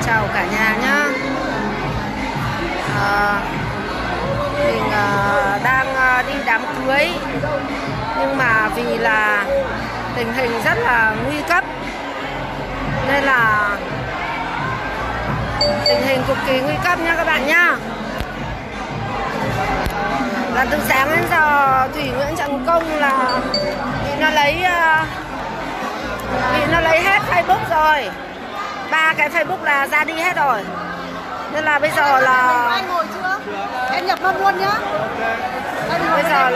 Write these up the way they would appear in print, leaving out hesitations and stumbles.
Chào cả nhà nhá. Mình đang đi đám cưới, nhưng mà vì là tình hình rất là nguy cấp nên là tình hình cực kỳ nguy cấp nha các bạn nhá. Là từ sáng đến giờ Thủy Nguyễn Trần Công là vì nó lấy hết Facebook rồi, 3 cái Facebook là ra đi hết rồi, nên là bây giờ là anh ngồi chưa? Em nhập nó luôn nhá. Bây giờ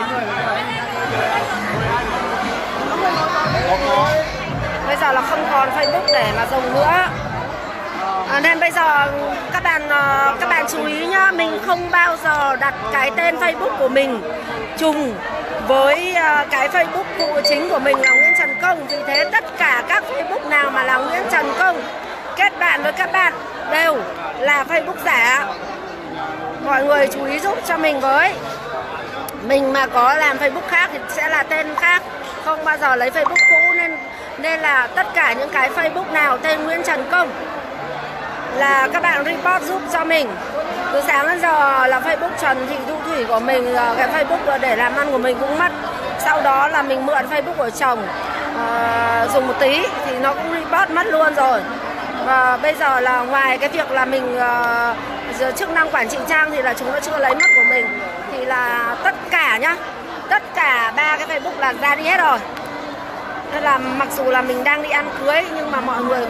là không còn Facebook để mà dùng nữa. Nên bây giờ các bạn chú ý nhá, mình không bao giờ đặt cái tên Facebook của mình trùng với cái Facebook cụ chính của mình là Nguyễn Trần Công. Vì thế tất cả các Facebook nào mà là Nguyễn Trần Công kết bạn với các bạn đều là Facebook giả. Mọi người chú ý giúp cho mình với. Mình mà có làm Facebook khác thì sẽ là tên khác, không bao giờ lấy Facebook cũ, nên là tất cả những cái Facebook nào tên Nguyễn Trần Công là các bạn report giúp cho mình. Từ sáng đến giờ là Facebook Trần Thị Thu Thủy của mình, cái Facebook để làm ăn của mình cũng mất. Sau đó là mình mượn Facebook của chồng dùng một tí thì nó cũng report mất luôn rồi. Và bây giờ là ngoài cái việc là mình chức năng quản trị trang thì là chúng nó chưa lấy mất của mình, thì là tất cả nhá, tất cả 3 cái Facebook là ra đi hết rồi. Nên là mặc dù là mình đang đi ăn cưới nhưng mà mọi người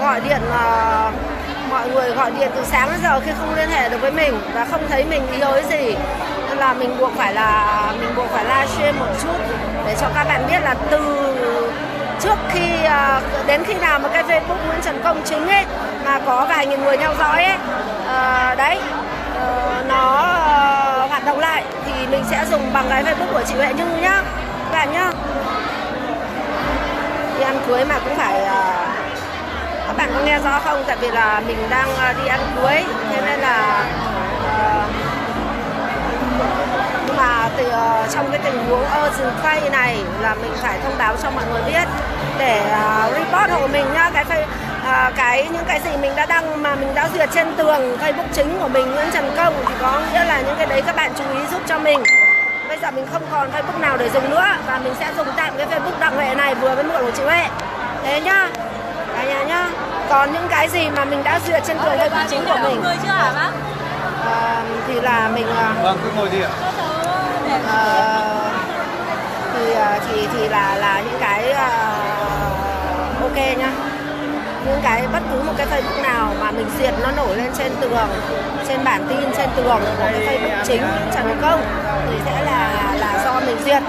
gọi điện từ sáng đến giờ khi không liên hệ được với mình và không thấy mình ý ới gì, nên là mình buộc phải livestream một chút để cho các bạn biết là từ trước khi đến khi nào mà cái Facebook Nguyễn Trần Công chính ấy mà có vài nghìn người theo dõi ấy, nó hoạt động lại thì mình sẽ dùng bằng cái Facebook của chị Huệ Như nhá các bạn nhá. Đi ăn cưới mà cũng phải các bạn có nghe rõ không? Tại vì là mình đang đi ăn cưới, thế nên là nhưng mà trong cái tình huống urgent phase này là mình phải thông báo cho mọi người biết để report hộ mình nhá. Những cái gì mình đã đăng mà mình đã duyệt trên tường Facebook chính của mình Nguyễn Trần Công thì có nghĩa là những cái đấy các bạn chú ý giúp cho mình. Bây giờ mình không còn Facebook nào để dùng nữa và mình sẽ dùng tạm cái Facebook Đặng Huệ này vừa với mượn của chị Huệ. Thế nhá, cả nhà nhá. Còn những cái gì mà mình đã duyệt trên tường Facebook chính của mình thì là mình vâng, cứ ngồi đi ạ. Thì là những cái ok nhá. Những cái bất cứ một cái Facebook nào mà mình duyệt nó nổi lên trên tường, trên bản tin trên tường của cái Facebook chính Trần Công thì sẽ là do mình duyệt.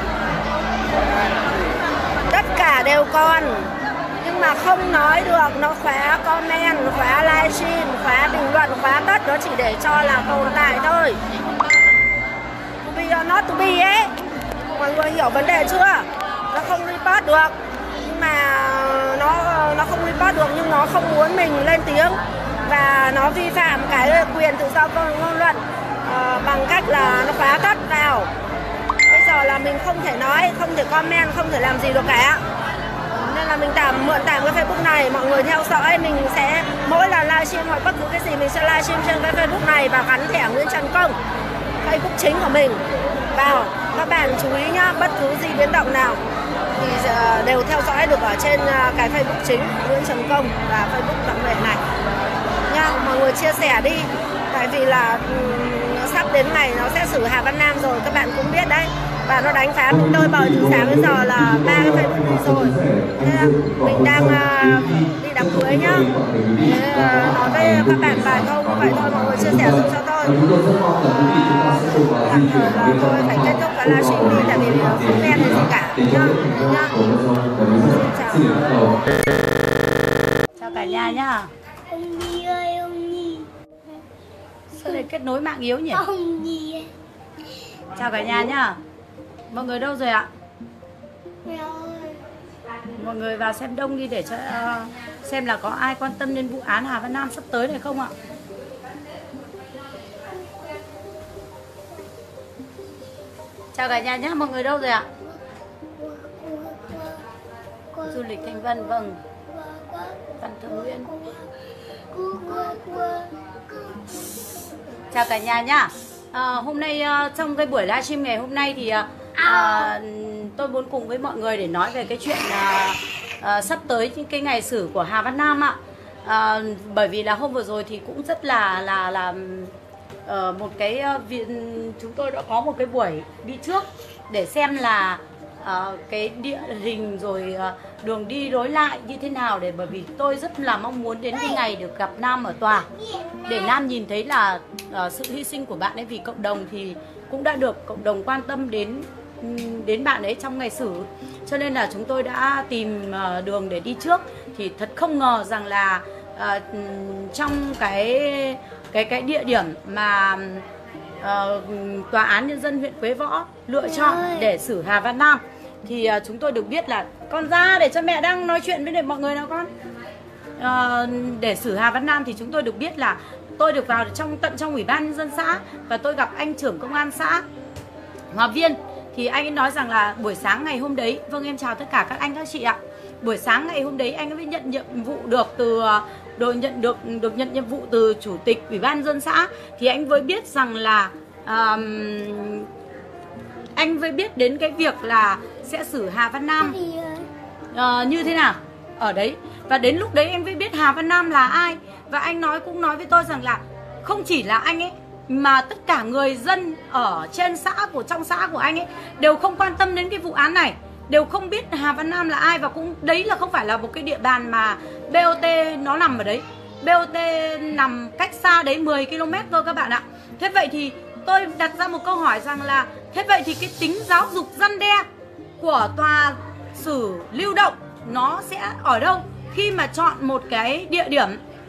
Tất cả đều còn, nhưng mà không nói được, nó khóa comment, khóa livestream, khóa bình luận, khóa tất, đó chỉ để cho là tồn tại thôi. To be or not to be ấy, mọi người hiểu vấn đề chưa? Nó không report được, nhưng mà nó không report được nhưng nó không muốn mình lên tiếng và nó vi phạm cái quyền tự do ngôn luận bằng cách là nó khóa tất vào. Bây giờ là mình không thể nói, không thể comment, không thể làm gì được cả. Nên là mình mượn tạm cái Facebook này, mọi người theo dõi. Mình sẽ mỗi lần livestream hoặc bất cứ cái gì mình sẽ livestream trên cái Facebook này và gắn thẻ Nguyễn Trần Công, Facebook chính của mình vào. Các bạn chú ý nhá, bất cứ gì biến động nào thì đều theo dõi được ở trên cái Facebook chính Nguyễn Trần Công và Facebook Đặng Huệ này nha. Mọi người chia sẻ đi, tại vì là sắp đến ngày nó sẽ xử Hà Văn Nam rồi, các bạn cũng biết đấy. Và nó đánh phá mình đôi bời từ sáng đến giờ là 3 cái Facebook này rồi. Nên mình đang đi đám cưới nhá. Nói với các bạn vài câu như vậy thôi, mọi người chia sẻ giúp cho tôi. Tạm thời là tôi phải kết thúc cái livestream đi, tại vì không quen gì cả nhá. Chào cả nhà nhá. Ông Nhi ơi, ông Nhi. Sao lại kết nối mạng yếu nhỉ? Ông Nhi. Chào cả nhà nhá. Mọi người đâu rồi ạ? Mẹ ơi. Mọi người vào xem đông đi để cho xem là có ai quan tâm đến vụ án Hà Văn Nam sắp tới này không ạ? Chào cả nhà nhé, mọi người đâu rồi ạ? Du lịch Thanh Vân, vâng. Văn Thượng Nguyễn. Chào cả nhà nhá. Hôm nay trong cái buổi livestream ngày hôm nay thì tôi muốn cùng với mọi người để nói về cái chuyện sắp tới những cái ngày xử của Hà Văn Nam ạ. Bởi vì là hôm vừa rồi thì cũng rất là một cái viện, chúng tôi đã có một cái buổi đi trước để xem là cái địa hình rồi đường đi lối lại như thế nào, để bởi vì tôi rất là mong muốn đến cái ngày được gặp Nam ở tòa để Nam nhìn thấy là sự hy sinh của bạn ấy vì cộng đồng thì cũng đã được cộng đồng quan tâm đến bạn ấy trong ngày xử. Cho nên là chúng tôi đã tìm đường để đi trước. Thì thật không ngờ rằng là trong cái địa điểm mà Tòa án Nhân dân huyện Quế Võ lựa chọn để xử Hà Văn Nam thì chúng tôi được biết là con ra để cho mẹ đang nói chuyện với mọi người nào con. Để xử Hà Văn Nam thì chúng tôi được biết là tôi được vào tận trong Ủy ban Nhân dân xã và tôi gặp anh trưởng công an xã Hòa Viên. Thì anh ấy nói rằng là buổi sáng ngày hôm đấy, vâng em chào tất cả các anh các chị ạ. Buổi sáng ngày hôm đấy anh ấy mới nhận nhiệm vụ được nhận nhiệm vụ từ chủ tịch Ủy ban Nhân dân xã. Thì anh mới biết rằng là anh mới biết đến cái việc là sẽ xử Hà Văn Nam như thế nào ở đấy. Và đến lúc đấy anh mới biết Hà Văn Nam là ai. Và anh cũng nói với tôi rằng là không chỉ là anh ấy mà tất cả người dân ở trên trong xã của anh ấy đều không quan tâm đến cái vụ án này, đều không biết Hà Văn Nam là ai. Và cũng đấy là không phải là một cái địa bàn mà BOT nó nằm ở đấy. BOT nằm cách xa đấy 10 km thôi các bạn ạ. Thế vậy thì tôi đặt ra một câu hỏi rằng là thế vậy thì cái tính giáo dục răn đe của tòa xử lưu động nó sẽ ở đâu khi mà chọn một cái địa điểm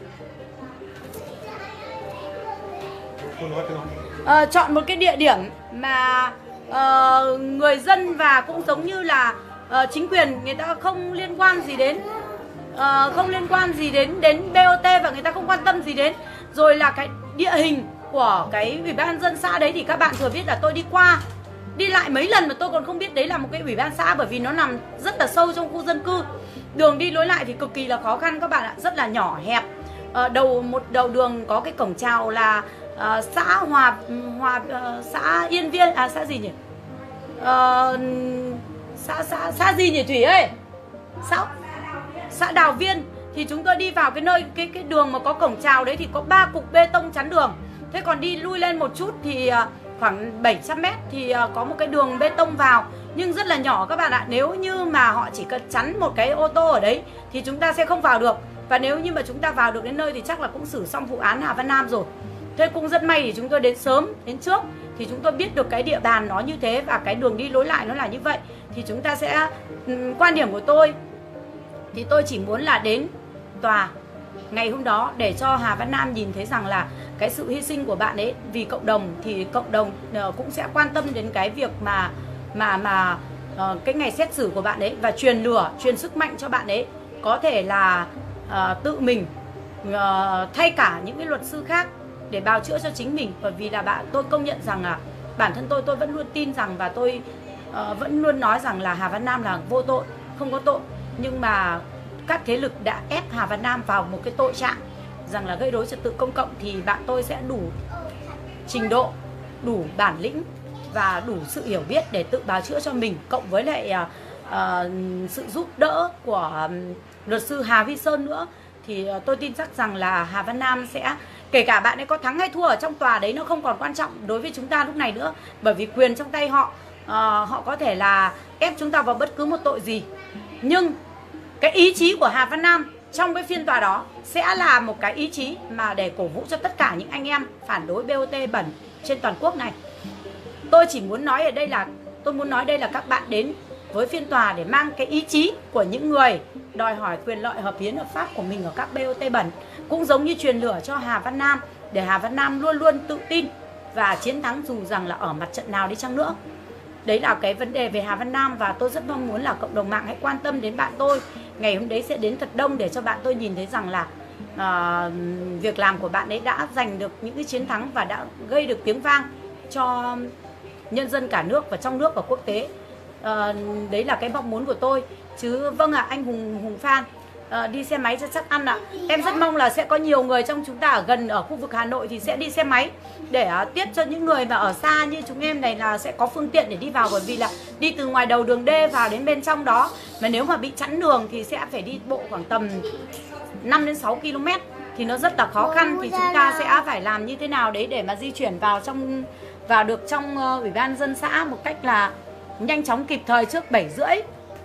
chọn một cái địa điểm mà người dân và cũng giống như là chính quyền người ta không liên quan gì đến BOT và người ta không quan tâm gì đến. Rồi là cái địa hình của cái Ủy ban Nhân dân xã đấy thì các bạn thừa biết là tôi đi lại mấy lần mà tôi còn không biết đấy là một cái Ủy ban xã, bởi vì nó nằm rất là sâu trong khu dân cư. Đường đi lối lại thì cực kỳ là khó khăn các bạn ạ, rất là nhỏ hẹp. Một đầu đường có cái cổng chào là xã Yên Viên, xã gì nhỉ? Xã gì nhỉ Thủy ơi? Xã Đào Viên. Thì chúng tôi đi vào cái nơi cái đường mà có cổng chào đấy thì có 3 cục bê tông chắn đường. Thế còn đi lui lên một chút thì khoảng 700 m thì có một cái đường bê tông vào, nhưng rất là nhỏ các bạn ạ. Nếu như mà họ chỉ cần chắn một cái ô tô ở đấy thì chúng ta sẽ không vào được. Và nếu như mà chúng ta vào được đến nơi thì chắc là cũng xử xong vụ án Hà Văn Nam rồi. Thế cũng rất may thì chúng tôi đến sớm, đến trước thì chúng tôi biết được cái địa bàn nó như thế và cái đường đi lối lại nó là như vậy. Thì chúng ta sẽ, quan điểm của tôi thì tôi chỉ muốn là đến tòa ngày hôm đó để cho Hà Văn Nam nhìn thấy rằng là cái sự hy sinh của bạn ấy vì cộng đồng, thì cộng đồng cũng sẽ quan tâm đến cái việc mà cái ngày xét xử của bạn ấy, và truyền sức mạnh cho bạn ấy có thể là tự mình thay cả những cái luật sư khác để bào chữa cho chính mình. Bởi vì là tôi công nhận rằng là bản thân tôi vẫn luôn tin rằng, và tôi vẫn luôn nói rằng là Hà Văn Nam là vô tội, không có tội. Nhưng mà các thế lực đã ép Hà Văn Nam vào một cái tội trạng rằng là gây rối trật tự công cộng, thì bạn tôi sẽ đủ trình độ, đủ bản lĩnh và đủ sự hiểu biết để tự bào chữa cho mình, cộng với lại sự giúp đỡ của luật sư Hà Vi Sơn nữa. Thì tôi tin chắc rằng là Hà Văn Nam sẽ, kể cả bạn ấy có thắng hay thua ở trong tòa đấy, nó không còn quan trọng đối với chúng ta lúc này nữa. Bởi vì quyền trong tay họ, họ có thể là ép chúng ta vào bất cứ một tội gì. Nhưng cái ý chí của Hà Văn Nam trong cái phiên tòa đó sẽ là một cái ý chí mà để cổ vũ cho tất cả những anh em phản đối BOT bẩn trên toàn quốc này. Tôi chỉ muốn nói ở đây là, tôi muốn nói đây là các bạn đến với phiên tòa để mang cái ý chí của những người đòi hỏi quyền lợi hợp hiến hợp pháp của mình ở các BOT bẩn, cũng giống như truyền lửa cho Hà Văn Nam để Hà Văn Nam luôn luôn tự tin và chiến thắng dù rằng là ở mặt trận nào đi chăng nữa. Đấy là cái vấn đề về Hà Văn Nam, và tôi rất mong muốn là cộng đồng mạng hãy quan tâm đến bạn tôi. Ngày hôm đấy sẽ đến thật đông để cho bạn tôi nhìn thấy rằng là việc làm của bạn ấy đã giành được những cái chiến thắng và đã gây được tiếng vang cho nhân dân cả nước và trong nước và quốc tế. Đấy là cái mong muốn của tôi. Chứ vâng ạ, anh Hùng Phan, đi xe máy cho chắc ăn ạ. Em rất mong là sẽ có nhiều người trong chúng ta ở gần ở khu vực Hà Nội thì sẽ đi xe máy để tiếp cho những người mà ở xa như chúng em này là sẽ có phương tiện để đi vào, bởi vì là đi từ ngoài đầu đường D vào đến bên trong đó mà nếu mà bị chắn đường thì sẽ phải đi bộ khoảng tầm 5 đến 6 km thì nó rất là khó khăn. Thì chúng ta sẽ phải làm như thế nào đấy để mà di chuyển vào được trong Ủy ban dân xã một cách là nhanh chóng kịp thời trước 7:30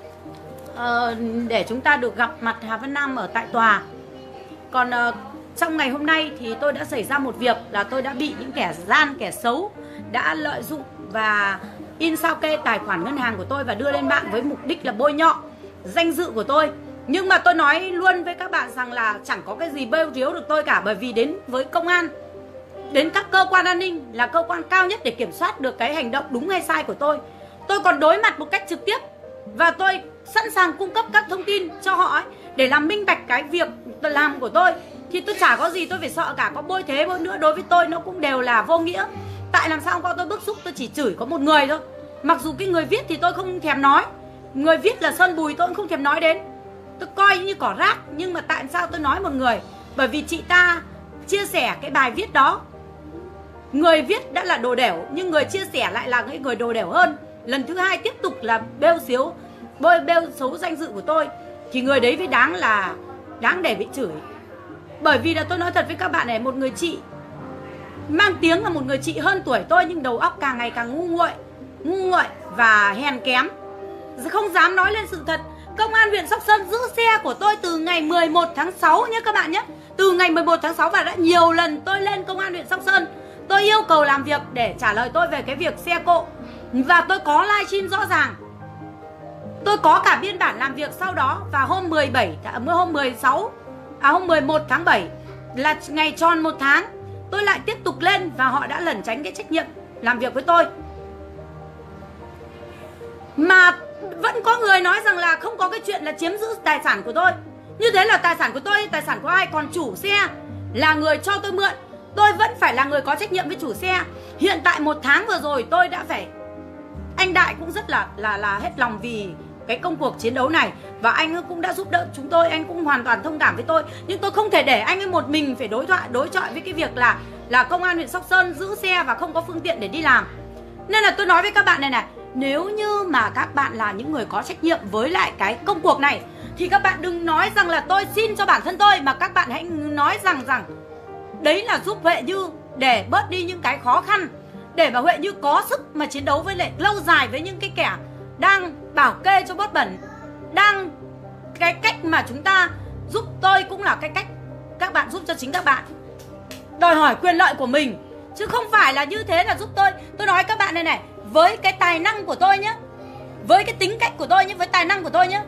để chúng ta được gặp mặt Hà Văn Nam ở tại tòa. Còn trong ngày hôm nay thì tôi đã xảy ra một việc là tôi đã bị những kẻ gian, kẻ xấu đã lợi dụng và in sao kê tài khoản ngân hàng của tôi và đưa lên mạng với mục đích là bôi nhọ danh dự của tôi. Nhưng mà tôi nói luôn với các bạn rằng là chẳng có cái gì bêu riếu được tôi cả, bởi vì đến với công an, đến các cơ quan an ninh là cơ quan cao nhất để kiểm soát được cái hành động đúng hay sai của tôi. Tôi còn đối mặt một cách trực tiếp và tôi sẵn sàng cung cấp các thông tin cho họ ấy, để làm minh bạch cái việc làm của tôi. Thì tôi chả có gì tôi phải sợ cả, có bôi thế bôi nữa đối với tôi nó cũng đều là vô nghĩa. Tại làm sao hôm qua tôi bức xúc tôi chỉ chửi có một người thôi. Mặc dù cái người viết thì tôi không thèm nói, người viết là Sơn Bùi tôi cũng không thèm nói đến, tôi coi như cỏ rác. Nhưng mà tại sao tôi nói một người? Bởi vì chị ta chia sẻ cái bài viết đó, người viết đã là đồ đẻo nhưng người chia sẻ lại là người đồ đẻo hơn. Lần thứ hai tiếp tục là bêu xấu danh dự của tôi thì người đấy mới đáng để bị chửi. Bởi vì là tôi nói thật với các bạn này, một người chị mang tiếng là một người chị hơn tuổi tôi nhưng đầu óc càng ngày càng ngu nguội và hèn kém, không dám nói lên sự thật. Công an huyện Sóc Sơn giữ xe của tôi từ ngày 11 tháng 6 nhé các bạn nhé. Từ ngày 11 tháng 6 và đã nhiều lần tôi lên công an huyện Sóc Sơn, tôi yêu cầu làm việc để trả lời tôi về cái việc xe cộ. Và tôi có livestream rõ ràng, tôi có cả biên bản làm việc sau đó. Và hôm 11 tháng 7 là ngày tròn 1 tháng, tôi lại tiếp tục lên và họ đã lẩn tránh cái trách nhiệm làm việc với tôi. Mà vẫn có người nói rằng là không có cái chuyện là chiếm giữ tài sản của tôi. Như thế là tài sản của tôi, tài sản của ai? Còn chủ xe là người cho tôi mượn, tôi vẫn phải là người có trách nhiệm với chủ xe. Hiện tại 1 tháng vừa rồi tôi đã phải, anh Đại cũng rất là hết lòng vì cái công cuộc chiến đấu này và anh cũng đã giúp đỡ chúng tôi, anh cũng hoàn toàn thông cảm với tôi. Nhưng tôi không thể để anh ấy một mình phải đối chọi với cái việc là công an huyện Sóc Sơn giữ xe và không có phương tiện để đi làm. Nên là tôi nói với các bạn này này, nếu như mà các bạn là những người có trách nhiệm với lại cái công cuộc này thì các bạn đừng nói rằng là tôi xin cho bản thân tôi, mà các bạn hãy nói rằng đấy là giúp Huệ Như để bớt đi những cái khó khăn, để mà Huệ Như có sức mà chiến đấu với lại lâu dài với những cái kẻ đang bảo kê cho bớt bẩn. Cái cách mà chúng ta giúp tôi cũng là cái cách các bạn giúp cho chính các bạn đòi hỏi quyền lợi của mình, chứ không phải là như thế là giúp tôi. Tôi nói các bạn này này, với cái tài năng của tôi nhé, với cái tính cách của tôi nhé, với tài năng của tôi nhé,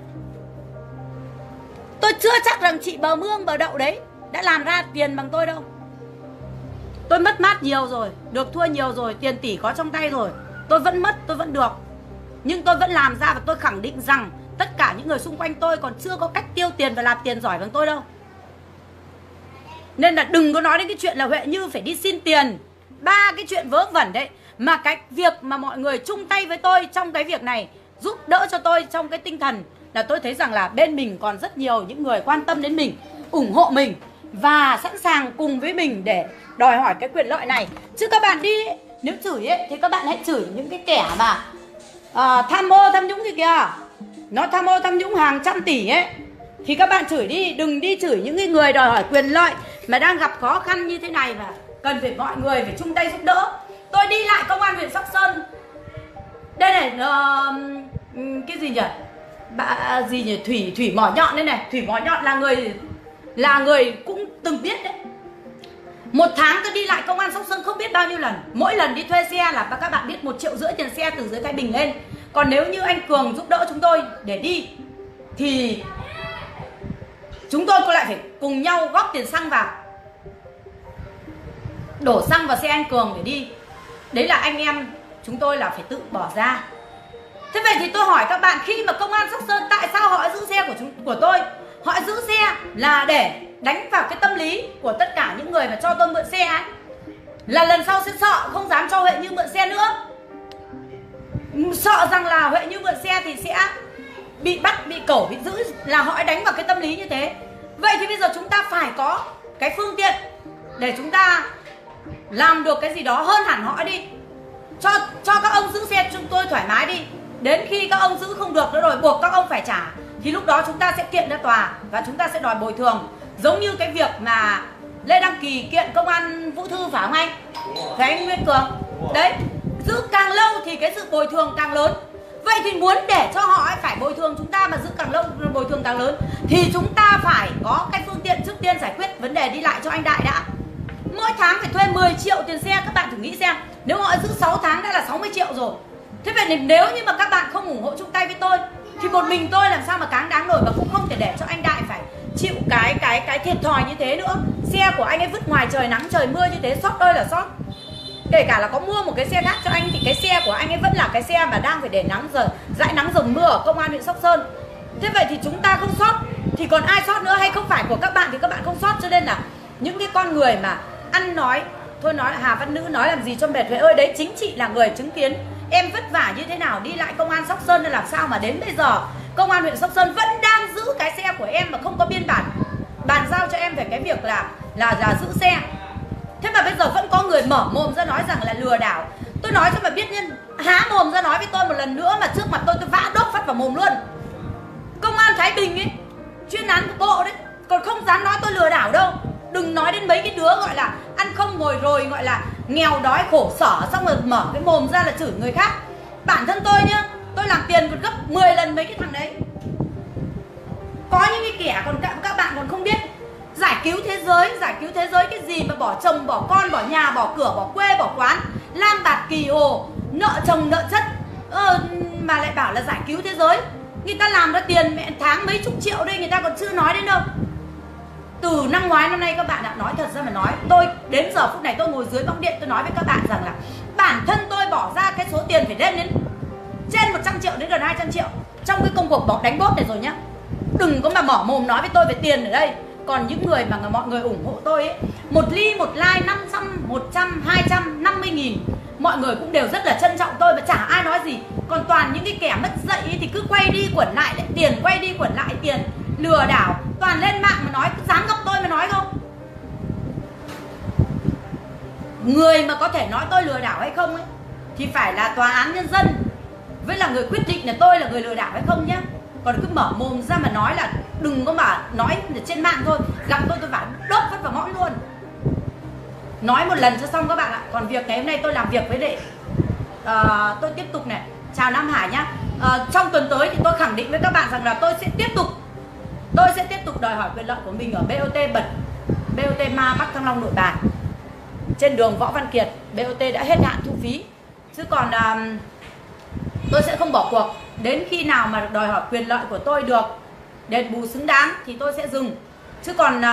tôi chưa chắc rằng chị Bờ Mương, Bờ Đậu đấy đã làm ra tiền bằng tôi đâu. Tôi mất mát nhiều rồi, được thua nhiều rồi, tiền tỷ có trong tay rồi, tôi vẫn mất, tôi vẫn được. Nhưng tôi vẫn làm ra và tôi khẳng định rằng tất cả những người xung quanh tôi còn chưa có cách tiêu tiền và làm tiền giỏi bằng tôi đâu. Nên là đừng có nói đến cái chuyện là Huệ Như phải đi xin tiền, 3 cái chuyện vớ vẩn đấy. Mà cái việc mà mọi người chung tay với tôi trong cái việc này, giúp đỡ cho tôi trong cái tinh thần là tôi thấy rằng là bên mình còn rất nhiều những người quan tâm đến mình, ủng hộ mình và sẵn sàng cùng với mình để đòi hỏi cái quyền lợi này. Chứ các bạn đi, nếu chửi ấy, thì các bạn hãy chửi những cái kẻ mà tham ô tham nhũng kìa. Nó tham ô tham nhũng hàng trăm tỷ ấy thì các bạn chửi đi, đừng đi chửi những cái người đòi hỏi quyền lợi mà đang gặp khó khăn như thế này và cần phải mọi người phải chung tay giúp đỡ. Tôi đi lại công an huyện Sóc Sơn. Đây này, cái gì nhỉ? Thủy Mỏ Nhọn đây này. Thủy Mỏ Nhọn là người cũng từng biết đấy. 1 tháng tôi đi lại công an Sóc Sơn không biết bao nhiêu lần. Mỗi lần đi thuê xe là các bạn biết 1,5 triệu tiền xe từ dưới Thái Bình lên. Còn nếu như anh Cường giúp đỡ chúng tôi để đi thì chúng tôi lại phải cùng nhau góp tiền xăng vào, đổ xăng vào xe anh Cường để đi. Đấy là anh em chúng tôi là phải tự bỏ ra. Thế vậy thì tôi hỏi các bạn, khi mà công an Sóc Sơn tại sao họ giữ xe của tôi? Họ giữ xe là để đánh vào cái tâm lý của tất cả những người mà cho tôi mượn xe ấy, là lần sau sẽ sợ không dám cho Huệ Như mượn xe nữa. Sợ rằng là Huệ Như mượn xe thì sẽ bị bắt, bị cẩu, bị giữ là họ đánh vào cái tâm lý như thế. Vậy thì bây giờ chúng ta phải có cái phương tiện để chúng ta làm được cái gì đó hơn hẳn họ đi. Cho các ông giữ xe chúng tôi thoải mái đi. Đến khi các ông giữ không được nữa rồi buộc các ông phải trả, thì lúc đó chúng ta sẽ kiện ra tòa và chúng ta sẽ đòi bồi thường. Giống như cái việc mà Lê Đăng Kỳ kiện công an Vũ Thư phải không anh? Phải anh Nguyên Cường. Đấy, giữ càng lâu thì cái sự bồi thường càng lớn. Vậy thì muốn để cho họ phải bồi thường chúng ta mà giữ càng lâu bồi thường càng lớn thì chúng ta phải có cái phương tiện trước tiên giải quyết vấn đề đi lại cho anh Đại đã. Mỗi tháng phải thuê 10 triệu tiền xe, các bạn thử nghĩ xem. Nếu họ giữ 6 tháng đã là 60 triệu rồi. Thế vậy nếu như mà các bạn không ủng hộ chung tay với tôi thì một mình tôi làm sao mà cáng đáng nổi, và cũng không thể để cho anh Đại phải chịu cái thiệt thòi như thế nữa. Xe của anh ấy vứt ngoài trời nắng trời mưa như thế, sót ơi là sót. Kể cả là có mua một cái xe khác cho anh thì cái xe của anh ấy vẫn là cái xe mà đang phải để nắng giờ dãi nắng dầm mưa ở công an huyện Sóc Sơn. Thế vậy thì chúng ta không sót thì còn ai sót nữa, hay không phải của các bạn thì các bạn không sót. Cho nên là những cái con người mà ăn nói, thôi nói là Hà Văn Nữ nói làm gì cho mệt vậy ơi, đấy chính chị là người chứng kiến em vất vả như thế nào đi lại công an Sóc Sơn, nên làm sao mà đến bây giờ công an huyện Sóc Sơn vẫn đang giữ cái xe của em mà không có biên bản bàn giao cho em về cái việc là giữ xe. Thế mà bây giờ vẫn có người mở mồm ra nói rằng là lừa đảo. Tôi nói cho mà biết nhân há mồm ra nói với tôi một lần nữa mà trước mặt tôi vã đốt phát vào mồm luôn. Công an Thái Bình ấy, chuyên án của bộ đấy, còn không dám nói tôi lừa đảo đâu. Đừng nói đến mấy cái đứa gọi là ăn không ngồi rồi, gọi là nghèo đói khổ sở, xong rồi mở cái mồm ra là chửi người khác. Bản thân tôi nhá, tôi làm tiền còn gấp 10 lần mấy cái thằng đấy. Có những cái kẻ còn các bạn còn không biết. Giải cứu thế giới cái gì mà bỏ chồng, bỏ con, bỏ nhà, bỏ cửa, bỏ quê, bỏ quán, lang bạt kỳ hồ, nợ chồng nợ chất, mà lại bảo là giải cứu thế giới. Người ta làm ra tiền mẹ tháng mấy chục triệu đây, người ta còn chưa nói đến đâu. Từ năm ngoái năm nay các bạn ạ, nói thật ra mà nói, tôi đến giờ phút này tôi ngồi dưới bóng điện tôi nói với các bạn rằng là bản thân tôi bỏ ra cái số tiền phải lên đến trên 100 triệu đến gần 200 triệu trong cái công cuộc đánh bốt này rồi nhá. Đừng có mà mở mồm nói với tôi về tiền ở đây. Còn những người mà mọi người ủng hộ tôi ấy, một ly một like 500, 100, 200, 50.000, mọi người cũng đều rất là trân trọng tôi và chả ai nói gì. Còn toàn những cái kẻ mất dạy thì cứ quay đi quẩn lại tiền, quay đi quẩn lại tiền, lừa đảo, toàn lên mạng mà nói, cứ dám gặp tôi mà nói không. Người mà có thể nói tôi lừa đảo hay không ấy thì phải là tòa án nhân dân với là người quyết định là tôi là người lừa đảo hay không nhá. Còn cứ mở mồm ra mà nói là đừng có mà nói trên mạng thôi, gặp tôi bảo đốt vất vào mõm luôn. Nói một lần cho xong các bạn ạ. Còn việc ngày hôm nay tôi làm việc với để tôi tiếp tục này. Chào Nam Hải nhá. Trong tuần tới thì tôi khẳng định với các bạn rằng là tôi sẽ tiếp tục đòi hỏi quyền lợi của mình ở BOT bật, BOT Ma Bắc Thăng Long Nội Bài, trên đường Võ Văn Kiệt. BOT đã hết hạn thu phí, chứ còn tôi sẽ không bỏ cuộc. Đến khi nào mà đòi hỏi quyền lợi của tôi được đền bù xứng đáng thì tôi sẽ dừng. Chứ còn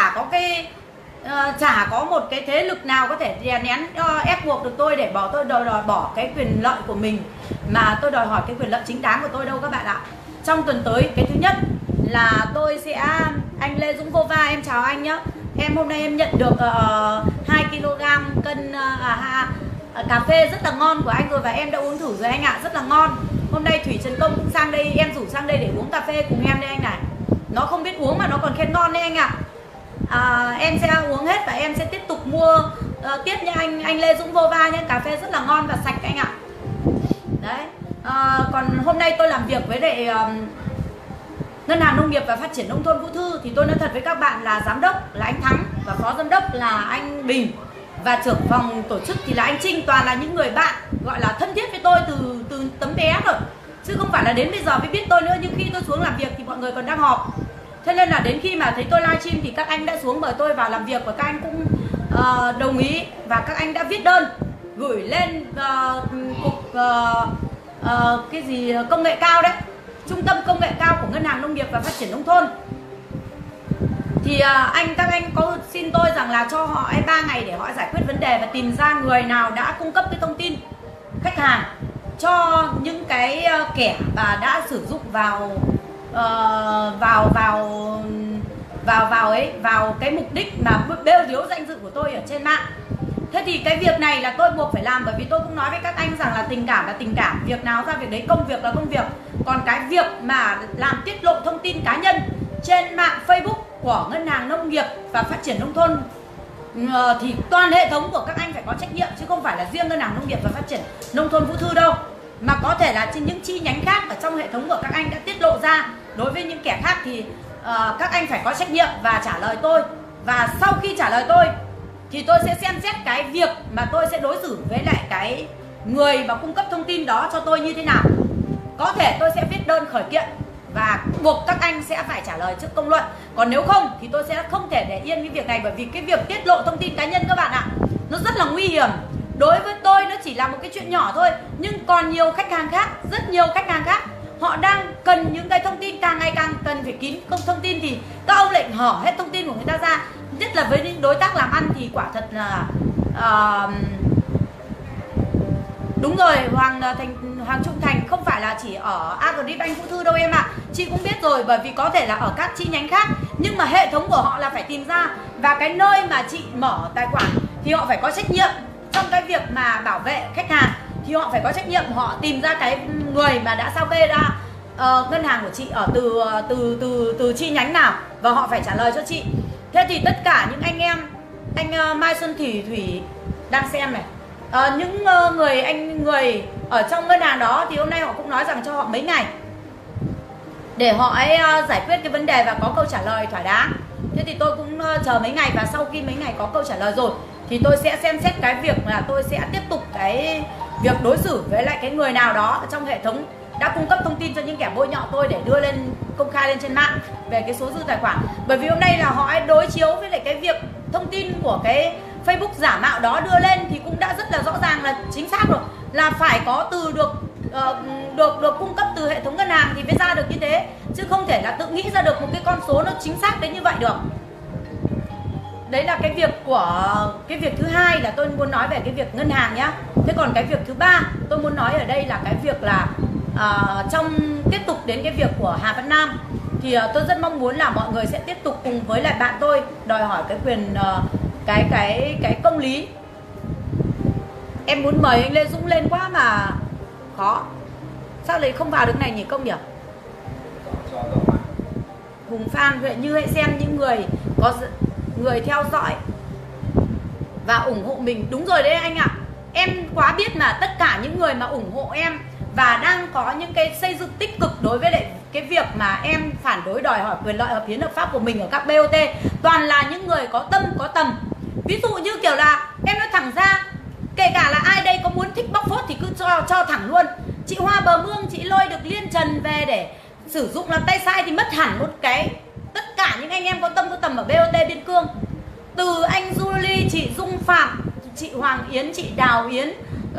chả có một cái thế lực nào có thể đè nén ép buộc được tôi để tôi đòi bỏ cái quyền lợi của mình, mà tôi đòi hỏi cái quyền lợi chính đáng của tôi đâu các bạn ạ. Trong tuần tới, cái thứ nhất là tôi sẽ, anh Lê Dũng Vô Va, em chào anh nhá. Em hôm nay em nhận được 2 kg cân cà phê rất là ngon của anh rồi, và em đã uống thử rồi anh ạ, rất là ngon. Hôm nay Thủy Trần Công cũng sang đây, em rủ sang đây để uống cà phê cùng em đây anh này. Nó không biết uống mà nó còn khen ngon đấy anh ạ. Em sẽ uống hết và em sẽ tiếp tục mua tiếp nha anh Lê Dũng Vô Va nhé. Cà phê rất là ngon và sạch anh ạ. Đấy. Còn hôm nay tôi làm việc với lại Ngân hàng Nông nghiệp và Phát triển Nông thôn Vũ Thư, thì tôi nói thật với các bạn là giám đốc là anh Thắng và phó giám đốc là anh Bình, và trưởng phòng tổ chức thì là anh Trinh. Toàn là những người bạn gọi là thân thiết với tôi từ tấm bé rồi, chứ không phải là đến bây giờ mới biết tôi nữa. Nhưng khi tôi xuống làm việc thì mọi người còn đang họp, thế nên là đến khi mà thấy tôi livestream thì các anh đã xuống mời tôi vào làm việc, và các anh cũng đồng ý, và các anh đã viết đơn gửi lên cục cái gì công nghệ cao đấy, trung tâm công nghệ cao của Ngân hàng Nông nghiệp và Phát triển Nông thôn. Thì các anh có xin tôi rằng là cho họ 3 ngày để họ giải quyết vấn đề và tìm ra người nào đã cung cấp cái thông tin khách hàng cho những cái kẻ mà đã sử dụng vào cái mục đích mà bêu diếu danh dự của tôi ở trên mạng. Thế thì cái việc này là tôi buộc phải làm, bởi vì tôi cũng nói với các anh rằng là tình cảm là tình cảm, việc nào ra việc đấy, công việc là công việc. Còn cái việc mà làm tiết lộ thông tin cá nhân trên mạng Facebook của Ngân hàng Nông nghiệp và Phát triển Nông thôn thì toàn hệ thống của các anh phải có trách nhiệm, chứ không phải là riêng Ngân hàng Nông nghiệp và Phát triển Nông thôn Vũ Thư đâu, mà có thể là trên những chi nhánh khác ở trong hệ thống của các anh đã tiết lộ ra. Đối với những kẻ khác thì các anh phải có trách nhiệm và trả lời tôi. Và sau khi trả lời tôi thì tôi sẽ xem xét cái việc mà tôi sẽ đối xử với lại cái người mà cung cấp thông tin đó cho tôi như thế nào. Có thể tôi sẽ viết đơn khởi kiện và buộc các anh sẽ phải trả lời trước công luận. Còn nếu không thì tôi sẽ không thể để yên cái việc này, bởi vì cái việc tiết lộ thông tin cá nhân các bạn ạ, nó rất là nguy hiểm. Đối với tôi nó chỉ là một cái chuyện nhỏ thôi, nhưng còn nhiều khách hàng khác, rất nhiều khách hàng khác, họ đang cần những cái thông tin, càng ngày càng cần phải kín thông tin, thì các ông lại hở hết thông tin của người ta ra. Nhất là với những đối tác làm ăn thì quả thật là đúng rồi. Hoàng Trung Thành không phải là chỉ ở Agribank Vũ Thư đâu em ạ. Chị cũng biết rồi, bởi vì có thể là ở các chi nhánh khác, nhưng mà hệ thống của họ là phải tìm ra. Và cái nơi mà chị mở tài khoản thì họ phải có trách nhiệm trong cái việc mà bảo vệ khách hàng, thì họ phải có trách nhiệm, họ tìm ra cái người mà đã sao kê ra ngân hàng của chị ở từ chi nhánh nào, và họ phải trả lời cho chị. Thế thì tất cả những anh em, anh Mai Xuân Thủy đang xem này, những người ở trong ngân hàng đó thì hôm nay họ cũng nói rằng cho họ mấy ngày để họ ấy giải quyết cái vấn đề và có câu trả lời thỏa đáng. Thế thì tôi cũng chờ mấy ngày, và sau khi mấy ngày có câu trả lời rồi thì tôi sẽ xem xét cái việc là tôi sẽ tiếp tục cái việc đối xử với lại cái người nào đó trong hệ thống đã cung cấp thông tin cho những kẻ bôi nhọ tôi để đưa lên công khai lên trên mạng về cái số dư tài khoản. Bởi vì hôm nay là họ đối chiếu với lại cái việc thông tin của cái Facebook giả mạo đó đưa lên thì cũng đã rất là rõ ràng là chính xác rồi, là phải có từ được cung cấp từ hệ thống ngân hàng thì mới ra được như thế, chứ không thể là tự nghĩ ra được một cái con số nó chính xác đến như vậy được. Đấy là cái việc thứ hai là tôi muốn nói về cái việc ngân hàng nhá. Thế còn cái việc thứ ba tôi muốn nói ở đây là cái việc là trong tiếp tục đến cái việc của Hà Văn Nam thì tôi rất mong muốn là mọi người sẽ tiếp tục cùng với lại bạn tôi đòi hỏi cái quyền cái công lý. Em muốn mời anh Lê Dũng lên quá mà khó. Sao lại không vào được này nhỉ công nhỉ? Hùng Phan Huệ Như hãy xem những người theo dõi và ủng hộ mình. Đúng rồi đấy anh ạ. Em quá biết mà tất cả những người mà ủng hộ em và đang có những cái xây dựng tích cực đối với lại cái việc mà em phản đối đòi hỏi quyền lợi hợp hiến hợp pháp của mình ở các BOT toàn là những người có tâm có tầm. Ví dụ như kiểu là em nói thẳng ra, kể cả là ai đây có muốn thích bóc phốt thì cứ cho thẳng luôn. Chị Hoa Bờ Mương chị lôi được Liên Trần về để sử dụng làm tay sai thì mất hẳn một cái. Tất cả những anh em có tâm có tầm ở BOT Biên Cương, từ anh Julie, chị Dung Phạm, chị Hoàng Yến, chị Đào Yến,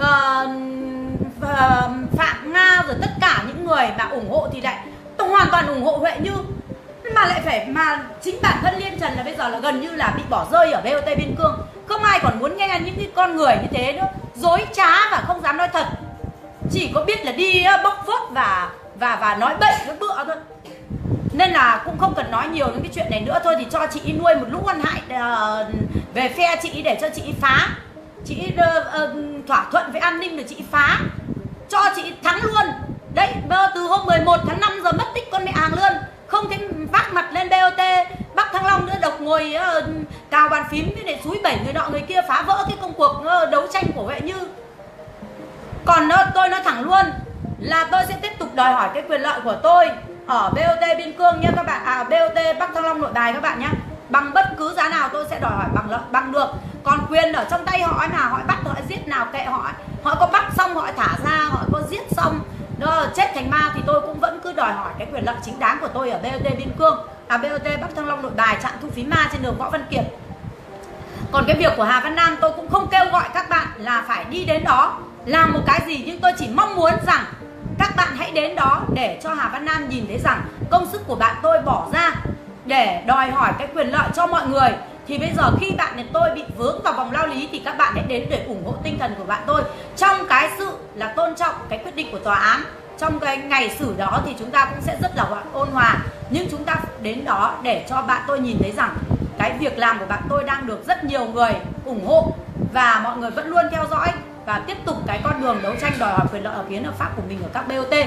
Phạm Nga, rồi tất cả những người mà ủng hộ thì lại hoàn toàn ủng hộ Huệ Như, mà lại phải mà chính bản thân Liên Trần là bây giờ là gần như là bị bỏ rơi ở BOT Biên Cương. Không ai còn muốn nghe những cái con người như thế nữa, dối trá và không dám nói thật, chỉ có biết là đi bóc phốt và nói bậy nói bựa thôi. Nên là cũng không cần nói nhiều những cái chuyện này nữa. Thôi thì cho chị nuôi một lũ ăn hại về phe chị để cho chị phá. Chị thỏa thuận với an ninh để chị phá, cho chị thắng luôn. Đấy, từ hôm 11 tháng 5 giờ mất tích con mẹ hàng luôn. Không thể vác mặt lên BOT Bắc Thăng Long nữa, độc ngồi cào bàn phím để xúi bẩy người nọ người kia, phá vỡ cái công cuộc đấu tranh của Huệ Như. Còn tôi nói thẳng luôn là tôi sẽ tiếp tục đòi hỏi cái quyền lợi của tôi ở BOT Biên Cương nha các bạn, BOT Bắc Thăng Long Nội Bài các bạn nhé. Bằng bất cứ giá nào tôi sẽ đòi hỏi bằng được. Còn quyền ở trong tay họ nào, họ bắt họ giết nào kệ họ. Họ có bắt xong họ thả ra, họ có giết xong chết thành ma thì tôi cũng vẫn cứ đòi hỏi cái quyền lợi chính đáng của tôi ở BOT Biên Cương, BOT Bắc Thăng Long Nội Bài, trạm thu phí ma trên đường Võ Văn Kiệt. Còn cái việc của Hà Văn Nam tôi cũng không kêu gọi các bạn là phải đi đến đó làm một cái gì, nhưng tôi chỉ mong muốn rằng các bạn hãy đến đó để cho Hà Văn Nam nhìn thấy rằng công sức của bạn tôi bỏ ra để đòi hỏi cái quyền lợi cho mọi người. Thì bây giờ khi bạn đến tôi bị vướng vào vòng lao lý thì các bạn hãy đến để ủng hộ tinh thần của bạn tôi trong cái sự là tôn trọng cái quyết định của tòa án. Trong cái ngày xử đó thì chúng ta cũng sẽ rất là ôn hòa, nhưng chúng ta đến đó để cho bạn tôi nhìn thấy rằng cái việc làm của bạn tôi đang được rất nhiều người ủng hộ và mọi người vẫn luôn theo dõi và tiếp tục cái con đường đấu tranh đòi hỏi quyền lợi hợp hiến hợp pháp của mình ở các BOT.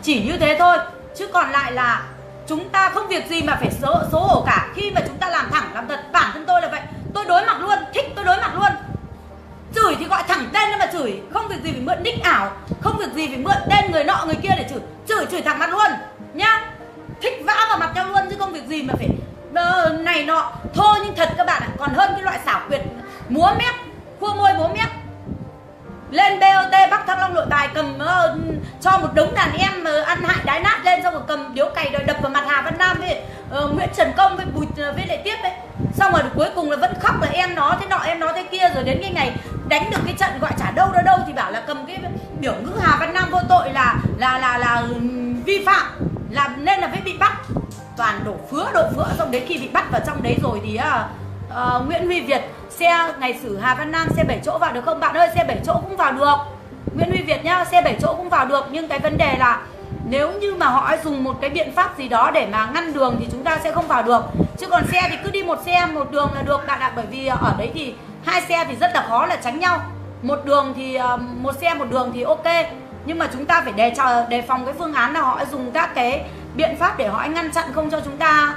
Chỉ như thế thôi, chứ còn lại là chúng ta không việc gì mà phải xấu hổ cả. Khi mà chúng ta làm thẳng làm thật, bản thân tôi là vậy. Tôi đối mặt luôn, thích tôi đối mặt luôn. Chửi thì gọi thẳng tên ra mà chửi, không việc gì phải mượn nick ảo, không việc gì phải mượn tên người nọ người kia để chửi thẳng mặt luôn nhá. Thích vã vào mặt nhau luôn, chứ không việc gì mà phải này nọ. Thôi nhưng thật các bạn ạ, còn hơn cái loại xảo quyệt múa mép, khua môi múa mép. Lên BOT Bắc Thăng Long Nội Bài cầm cho một đống đàn em ăn hại đái nát lên, xong rồi cầm điếu cày rồi đập vào mặt Hà Văn Nam với Nguyễn Trần Công với Bùi với lại Tiếp ấy. Xong rồi cuối cùng là vẫn khóc là em nó thế nọ em nó thế kia, rồi đến cái ngày đánh được cái trận gọi trả đâu ra đâu thì bảo là cầm cái biểu ngữ Hà Văn Nam vô tội là vi phạm, nên là phải bị bắt. Toàn đổ phứa. Xong đến khi bị bắt vào trong đấy rồi thì Nguyễn Huy Việt, xe ngày xử Hà Văn Nam xe 7 chỗ vào được không? Bạn ơi, xe 7 chỗ cũng vào được Nguyễn Huy Việt nhá, xe 7 chỗ cũng vào được. Nhưng cái vấn đề là nếu như mà họ dùng một cái biện pháp gì đó để mà ngăn đường thì chúng ta sẽ không vào được. Chứ còn xe thì cứ đi một xe một đường là được bạn ạ. Bởi vì ở đấy thì hai xe thì rất là khó là tránh nhau. Một đường thì một xe một đường thì ok. Nhưng mà chúng ta phải đề phòng cái phương án là họ dùng các cái biện pháp để họ ngăn chặn không cho chúng ta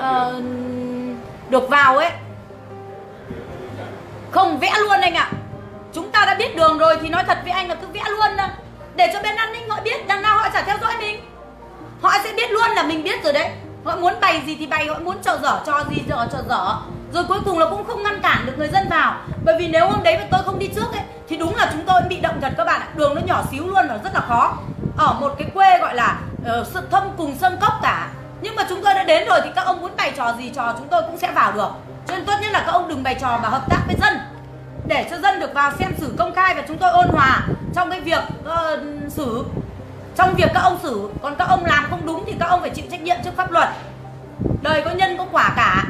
được vào ấy. Không vẽ luôn anh ạ. Chúng ta đã biết đường rồi thì nói thật với anh là cứ vẽ luôn đó. Để cho bên an ninh họ biết, đằng nào họ chả theo dõi mình. Họ sẽ biết luôn là mình biết rồi đấy. Họ muốn bày gì thì bày, họ muốn trò dở cho gì trò dở. Rồi cuối cùng là cũng không ngăn cản được người dân vào. Bởi vì nếu hôm đấy mà tôi không đi trước ấy thì đúng là chúng tôi bị động thật các bạn ạ. Đường nó nhỏ xíu luôn, nó rất là khó. Ở một cái quê gọi là sự thâm cùng sơn cốc cả. Nhưng mà chúng tôi đã đến rồi thì các ông muốn bày trò gì trò chúng tôi cũng sẽ vào được. Cho nên tốt nhất là các ông đừng bày trò mà hợp tác với dân, để cho dân được vào xem xử công khai và chúng tôi ôn hòa trong cái việc xử, trong việc các ông xử. Còn các ông làm không đúng thì các ông phải chịu trách nhiệm trước pháp luật. Đời có nhân có quả cả.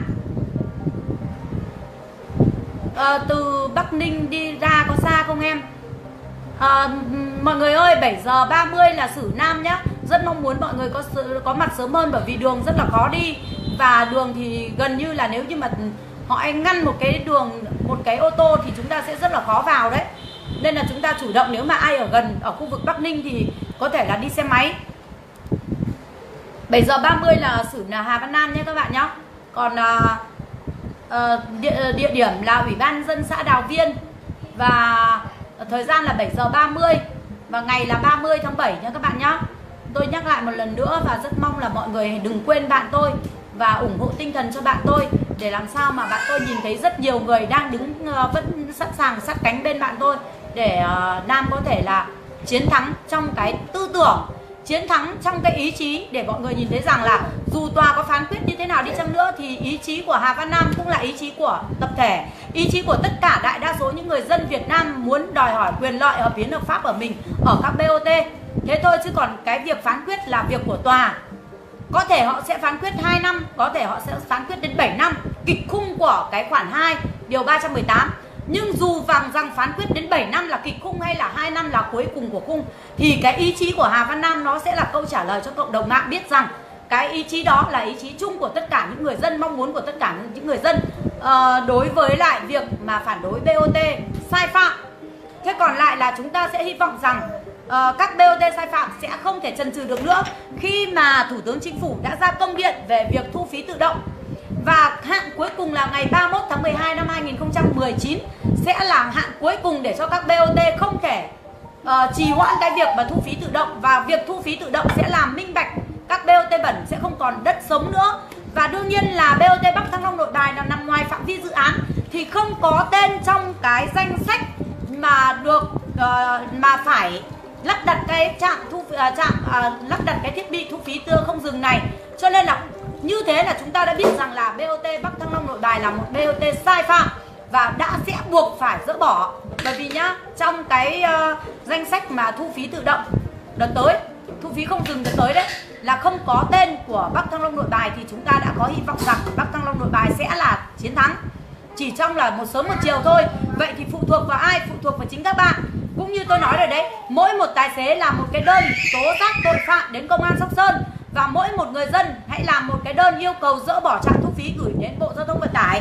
Từ Bắc Ninh đi ra có xa không em? Mọi người ơi, 7 giờ 30 là xử Nam nhá. Rất mong muốn mọi người có mặt sớm hơn, bởi vì đường rất là khó đi. Và đường thì gần như là nếu như mà họ ngăn một cái đường, một cái ô tô thì chúng ta sẽ rất là khó vào đấy. Nên là chúng ta chủ động, nếu mà ai ở gần ở khu vực Bắc Ninh thì có thể là đi xe máy. 7 giờ 30 là xử là Hà Văn Nam nhé các bạn nhé. Còn địa điểm là Ủy ban dân xã Đào Viên. Và thời gian là 7 giờ 30 và ngày là 30 tháng 7 nha các bạn nhé. Tôi nhắc lại một lần nữa và rất mong là mọi người đừng quên bạn tôi và ủng hộ tinh thần cho bạn tôi, để làm sao mà bạn tôi nhìn thấy rất nhiều người đang đứng vẫn sẵn sàng sát cánh bên bạn tôi, để Nam có thể là chiến thắng trong cái tư tưởng, chiến thắng trong cái ý chí, để mọi người nhìn thấy rằng là dù tòa có phán quyết như thế nào đi chăng nữa thì ý chí của Hà Văn Nam cũng là ý chí của tập thể, ý chí của tất cả đại đa số những người dân Việt Nam muốn đòi hỏi quyền lợi hợp hiến hợp pháp ở mình ở các BOT. Thế thôi, chứ còn cái việc phán quyết là việc của tòa. Có thể họ sẽ phán quyết 2 năm, có thể họ sẽ phán quyết đến 7 năm, kịch khung của cái khoản 2 điều 318. Nhưng dù rằng phán quyết đến 7 năm là kịch khung hay là 2 năm là cuối cùng của khung, thì cái ý chí của Hà Văn Nam nó sẽ là câu trả lời cho cộng đồng mạng biết rằng cái ý chí đó là ý chí chung của tất cả những người dân, mong muốn của tất cả những người dân đối với lại việc mà phản đối BOT sai phạm. Thế còn lại là chúng ta sẽ hy vọng rằng các BOT sai phạm sẽ không thể chần chừ được nữa, khi mà Thủ tướng Chính phủ đã ra công điện về việc thu phí tự động. Và hạn cuối cùng là ngày 31 tháng 12 năm 2019 sẽ là hạn cuối cùng để cho các BOT không thể trì hoãn cái việc mà thu phí tự động. Và việc thu phí tự động sẽ làm minh bạch, các BOT bẩn sẽ không còn đất sống nữa. Và đương nhiên là BOT Bắc Thăng Long Nội Bài là nằm ngoài phạm vi dự án thì không có tên trong cái danh sách mà được mà phải lắp đặt cái lắp đặt cái thiết bị thu phí không dừng này. Cho nên là như thế là chúng ta đã biết rằng là BOT Bắc Thăng Long Nội Bài là một BOT sai phạm và sẽ buộc phải dỡ bỏ. Bởi vì nhá, trong cái danh sách mà thu phí tự động đợt tới, thu phí không dừng đợt tới đấy, là không có tên của Bắc Thăng Long Nội Bài, thì chúng ta đã có hy vọng rằng Bắc Thăng Long Nội Bài sẽ là chiến thắng, chỉ trong là một sớm một chiều thôi. Vậy thì phụ thuộc vào ai? Phụ thuộc vào chính các bạn. Cũng như tôi nói rồi đấy, mỗi một tài xế làm một cái đơn tố giác tội phạm đến công an Sóc Sơn, và mỗi một người dân hãy làm một cái đơn yêu cầu dỡ bỏ trạm thu phí gửi đến Bộ Giao thông Vận tải.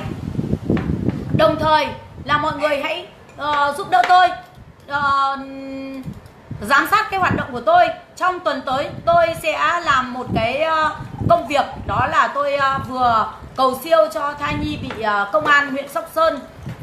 Đồng thời là mọi người hãy giúp đỡ tôi giám sát cái hoạt động của tôi. Trong tuần tới tôi sẽ làm một cái công việc, đó là tôi vừa cầu siêu cho thai nhi bị công an huyện Sóc Sơn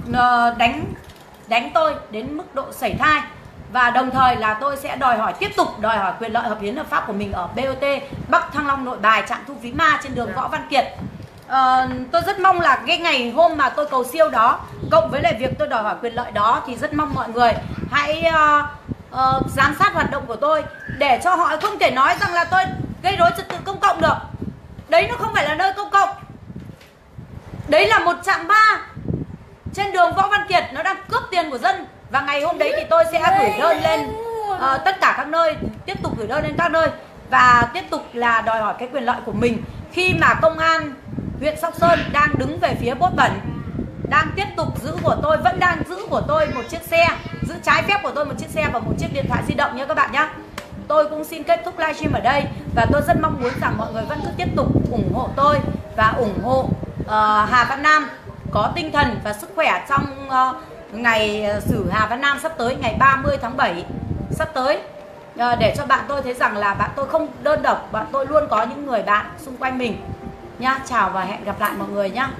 đánh tôi đến mức độ sẩy thai. Và đồng thời là tôi sẽ tiếp tục đòi hỏi quyền lợi hợp hiến hợp pháp của mình ở BOT Bắc Thăng Long Nội Bài, trạm thu phí ma trên đường Võ Văn Kiệt. Tôi rất mong là cái ngày hôm mà tôi cầu siêu đó, cộng với lại việc tôi đòi hỏi quyền lợi đó, thì rất mong mọi người hãy giám sát hoạt động của tôi, để cho họ không thể nói rằng là tôi gây rối trật tự công cộng được. Đấy nó không phải là nơi công cộng. Đấy là một trạm ba trên đường Võ Văn Kiệt, nó đang cướp tiền của dân. Và ngày hôm đấy thì tôi sẽ gửi đơn lên tất cả các nơi, tiếp tục gửi đơn lên các nơi và tiếp tục là đòi hỏi cái quyền lợi của mình. Khi mà công an huyện Sóc Sơn đang đứng về phía bốt bẩn, đang tiếp tục vẫn đang giữ của tôi một chiếc xe, giữ trái phép của tôi một chiếc xe và một chiếc điện thoại di động nhé các bạn nhé. Tôi cũng xin kết thúc livestream ở đây và tôi rất mong muốn rằng mọi người vẫn cứ tiếp tục ủng hộ tôi và ủng hộ Hà Văn Nam có tinh thần và sức khỏe trong ngày xử Hà Văn Nam sắp tới, ngày 30 tháng 7 sắp tới, để cho bạn tôi thấy rằng là bạn tôi không đơn độc, bạn tôi luôn có những người bạn xung quanh mình nhá. Chào và hẹn gặp lại mọi người nhá.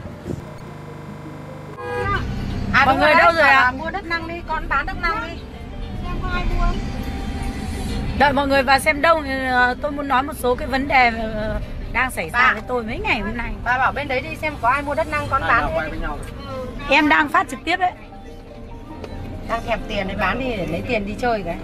Mọi người đâu rồi ạ? Mua đất năng đi, con bán đất năng đi. Xem có ai mua. Đợi mọi người vào xem đông. Tôi muốn nói một số cái vấn đề đang xảy ra với tôi mấy ngày hôm nay. Bà bảo bên đấy đi xem có ai mua đất năng con bán đi. Em đang phát trực tiếp đấy. Đang thèm tiền để bán đi, để lấy tiền đi chơi cái.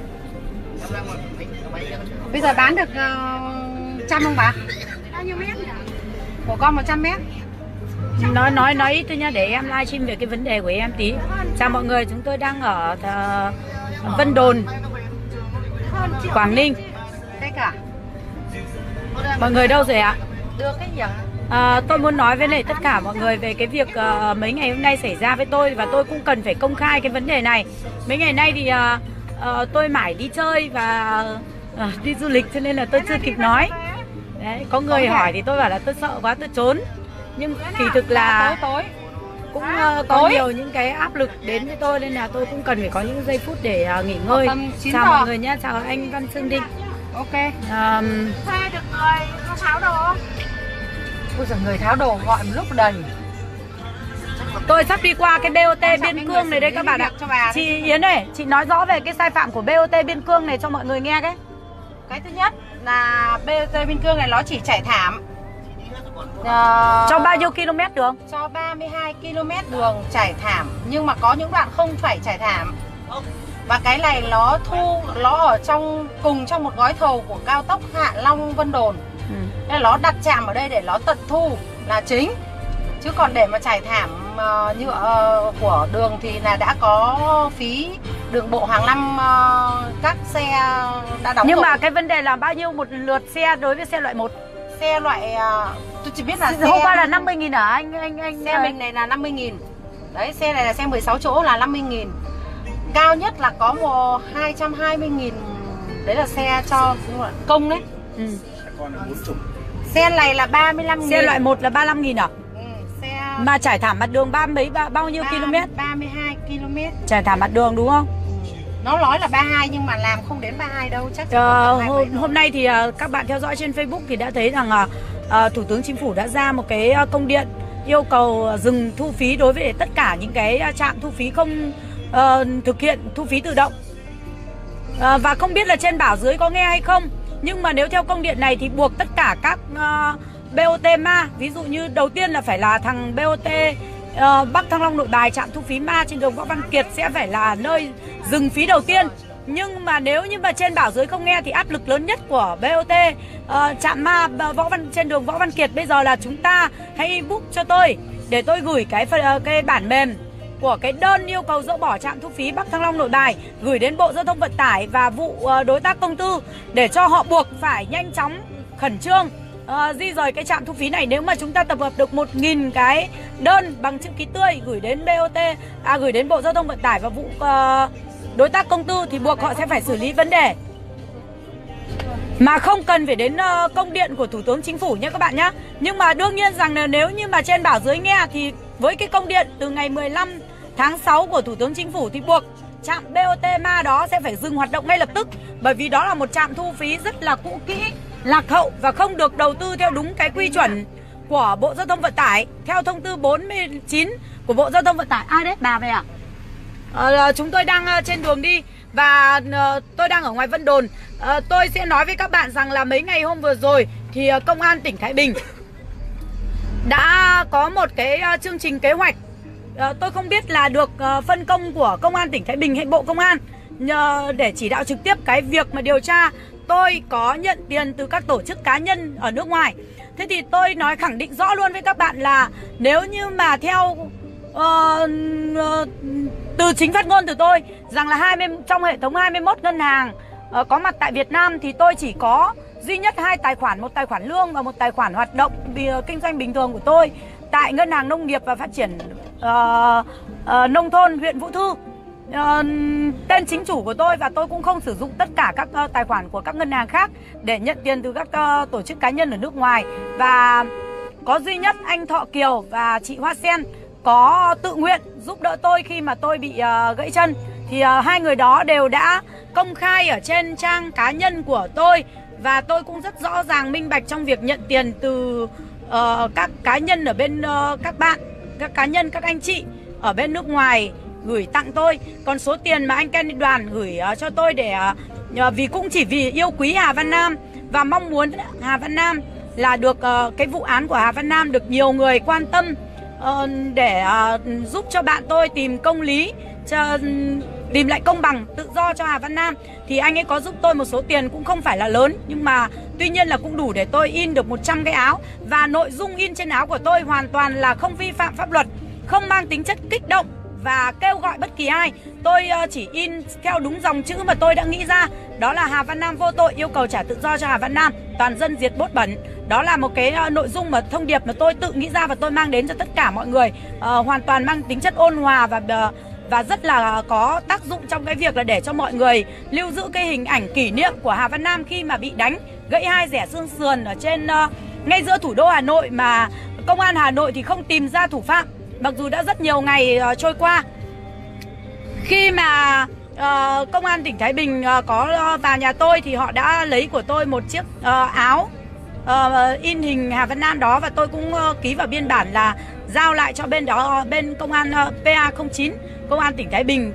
Bây giờ bán được 100 không bà? Bao nhiêu mét nhỉ? Của con 100 mét. Nói ít thôi nha, để em livestream về cái vấn đề của em tí. Chào mọi người, chúng tôi đang ở Vân Đồn, Quảng Ninh. Thế cả. Mọi người đâu rồi ạ? Được cái gì tôi muốn nói với lại tất cả mọi người về cái việc mấy ngày hôm nay xảy ra với tôi, và tôi cũng cần phải công khai cái vấn đề này. Mấy ngày nay thì tôi mải đi chơi và đi du lịch cho nên là tôi chưa kịp nói. Đấy, có người hỏi thì tôi bảo là tôi sợ quá tôi trốn. Nhưng kỳ thực là cũng có nhiều những cái áp lực đến với tôi, nên là tôi cũng cần phải có những giây phút để nghỉ ngơi. Chào mọi người nhé, chào anh Văn Sương Đinh. Ok. Thuê được người có tháo đồ không? Ôi giời, người tháo đồ gọi một lúc đầy. Tôi sắp đi qua cái BOT Biên Cương này đây các bạn ạ. Chị Yến ơi, chị nói rõ về cái sai phạm của BOT Biên Cương này cho mọi người nghe cái. Cái thứ nhất là BOT Biên Cương này nó chỉ chạy thảm cho bao nhiêu km đường? Cho 32 km đường trải thảm, nhưng mà có những đoạn không phải trải thảm. Và cái này nó ở cùng trong một gói thầu của cao tốc Hạ Long Vân Đồn. Nên nó đặt trạm ở đây để nó tận thu là chính. Chứ còn để mà trải thảm nhựa của đường thì là đã có phí đường bộ hàng năm, các xe đã đóng. Nhưng rồi. mà cái vấn đề là bao nhiêu một lượt xe đối với xe loại 1? Xe loại tôi chỉ biết là hôm qua là 50.000 hả anh? Xe mình này là 50.000. Đấy, xe này là xe 16 chỗ là 50.000. Cao nhất là có 220.000. Đấy là xe cho công đấy. Xe này là 35.000. Xe loại 1 là 35.000 à? Xe mà trải thảm mặt đường bao nhiêu km? 32 km. Trải thảm mặt đường đúng không? Nó nói là 32 nhưng mà làm không đến 32 đâu, chắc hôm nay thì các bạn theo dõi trên Facebook thì đã thấy rằng Thủ tướng Chính phủ đã ra một cái công điện yêu cầu dừng thu phí đối với tất cả những cái trạm thu phí không thực hiện thu phí tự động. Và không biết là trên bảo dưới có nghe hay không, nhưng mà nếu theo công điện này thì buộc tất cả các BOT ma, ví dụ như đầu tiên là phải là thằng BOT Bắc Thăng Long Nội Bài, trạm thu phí ma trên đường Võ Văn Kiệt sẽ phải là nơi dừng phí đầu tiên. Nhưng mà nếu như mà trên bảo dưới không nghe thì áp lực lớn nhất của BOT trạm ma trên đường Võ Văn Kiệt bây giờ là chúng ta hãy book cho tôi để tôi gửi cái bản mềm của cái đơn yêu cầu dỡ bỏ trạm thu phí Bắc Thăng Long Nội Bài gửi đến Bộ Giao thông Vận tải và vụ đối tác công tư để cho họ buộc phải nhanh chóng khẩn trương di rời cái trạm thu phí này. Nếu mà chúng ta tập hợp được 1.000 cái đơn bằng chữ ký tươi gửi đến gửi đến Bộ Giao thông Vận tải và vụ đối tác công tư thì buộc họ sẽ phải xử lý vấn đề, mà không cần phải đến công điện của Thủ tướng Chính phủ nhé các bạn nhé. Nhưng mà đương nhiên rằng là nếu như mà trên bảo dưới nghe thì với cái công điện từ ngày 15 tháng 6 của Thủ tướng Chính phủ thì buộc trạm BOT Ma đó sẽ phải dừng hoạt động ngay lập tức. Bởi vì đó là một trạm thu phí rất là cũ kỹ, lạc hậu và không được đầu tư theo đúng cái quy chuẩn của Bộ Giao thông Vận tải. Theo thông tư 49 của Bộ Giao thông Vận tải. Ai đấy, bà về à? Chúng tôi đang trên đường đi và tôi đang ở ngoài Vân Đồn. Tôi sẽ nói với các bạn rằng là mấy ngày hôm vừa rồi thì Công an tỉnh Thái Bình đã có một cái chương trình kế hoạch. Tôi không biết là được phân công của Công an tỉnh Thái Bình hay Bộ Công an để chỉ đạo trực tiếp cái việc mà điều tra tôi có nhận tiền từ các tổ chức cá nhân ở nước ngoài. Thế thì tôi nói khẳng định rõ luôn với các bạn là nếu như mà theo từ chính phát ngôn từ tôi rằng là trong hệ thống 21 ngân hàng có mặt tại Việt Nam thì tôi chỉ có duy nhất 2 tài khoản, một tài khoản lương và một tài khoản hoạt động kinh doanh bình thường của tôi tại Ngân hàng Nông nghiệp và Phát triển Nông thôn huyện Vũ Thư. Tên chính chủ của tôi, và tôi cũng không sử dụng tất cả các tài khoản của các ngân hàng khác để nhận tiền từ các tổ chức cá nhân ở nước ngoài. Và có duy nhất anh Thọ Kiều và chị Hoa Sen có tự nguyện giúp đỡ tôi khi mà tôi bị gãy chân. Thì hai người đó đều đã công khai ở trên trang cá nhân của tôi. Và tôi cũng rất rõ ràng minh bạch trong việc nhận tiền từ các cá nhân ở bên các bạn, các cá nhân, các anh chị ở bên nước ngoài gửi tặng tôi. Còn số tiền mà anh Kenny Đoàn gửi cho tôi để vì cũng chỉ vì yêu quý Hà Văn Nam và mong muốn Hà Văn Nam là được cái vụ án của Hà Văn Nam được nhiều người quan tâm để giúp cho bạn tôi tìm công lý, tìm lại công bằng tự do cho Hà Văn Nam. Thì anh ấy có giúp tôi một số tiền cũng không phải là lớn, nhưng mà tuy nhiên là cũng đủ để tôi in được 100 cái áo. Và nội dung in trên áo của tôi hoàn toàn là không vi phạm pháp luật, không mang tính chất kích động và kêu gọi bất kỳ ai. Tôi chỉ in theo đúng dòng chữ mà tôi đã nghĩ ra. Đó là Hà Văn Nam vô tội, yêu cầu trả tự do cho Hà Văn Nam, toàn dân diệt bốt bẩn. Đó là một cái nội dung mà thông điệp mà tôi tự nghĩ ra và tôi mang đến cho tất cả mọi người. Hoàn toàn mang tính chất ôn hòa và rất là có tác dụng trong cái việc là để cho mọi người lưu giữ cái hình ảnh kỷ niệm của Hà Văn Nam khi mà bị đánh gãy 2 xẻ xương sườn ở trên ngay giữa thủ đô Hà Nội, mà công an Hà Nội thì không tìm ra thủ phạm mặc dù đã rất nhiều ngày trôi qua. Khi mà công an tỉnh Thái Bình có vào nhà tôi thì họ đã lấy của tôi một chiếc áo in hình Hà Văn Nam đó, và tôi cũng ký vào biên bản là giao lại cho bên đó, bên công an PA09 công an tỉnh Thái Bình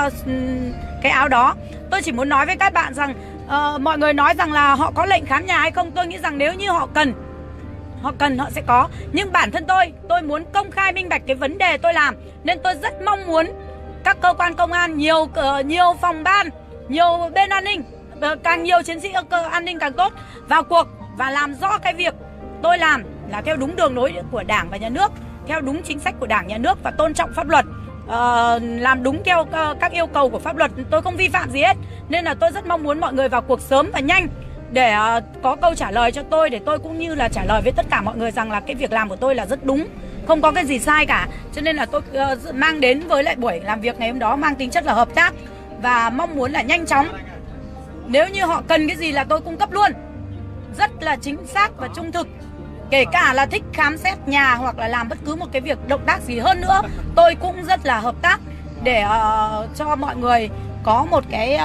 cái áo đó. Tôi chỉ muốn nói với các bạn rằng mọi người nói rằng là họ có lệnh khám nhà hay không, tôi nghĩ rằng nếu như họ cần họ sẽ có. Nhưng bản thân tôi muốn công khai minh bạch cái vấn đề tôi làm, nên tôi rất mong muốn các cơ quan công an, nhiều phòng ban, nhiều bên an ninh, càng nhiều chiến sĩ an ninh càng tốt, vào cuộc và làm rõ cái việc tôi làm là theo đúng đường lối của Đảng và Nhà nước, theo đúng chính sách của Đảng, Nhà nước và tôn trọng pháp luật, làm đúng theo các yêu cầu của pháp luật. Tôi không vi phạm gì hết, nên là tôi rất mong muốn mọi người vào cuộc sớm và nhanh để có câu trả lời cho tôi, để tôi cũng như là trả lời với tất cả mọi người rằng là cái việc làm của tôi là rất đúng, không có cái gì sai cả. Cho nên là tôi mang đến với lại buổi làm việc ngày hôm đó mang tính chất là hợp tác và mong muốn là nhanh chóng. Nếu như họ cần cái gì là tôi cung cấp luôn, rất là chính xác và trung thực. Kể cả là thích khám xét nhà hoặc là làm bất cứ một cái việc động tác gì hơn nữa, tôi cũng rất là hợp tác để cho mọi người có một cái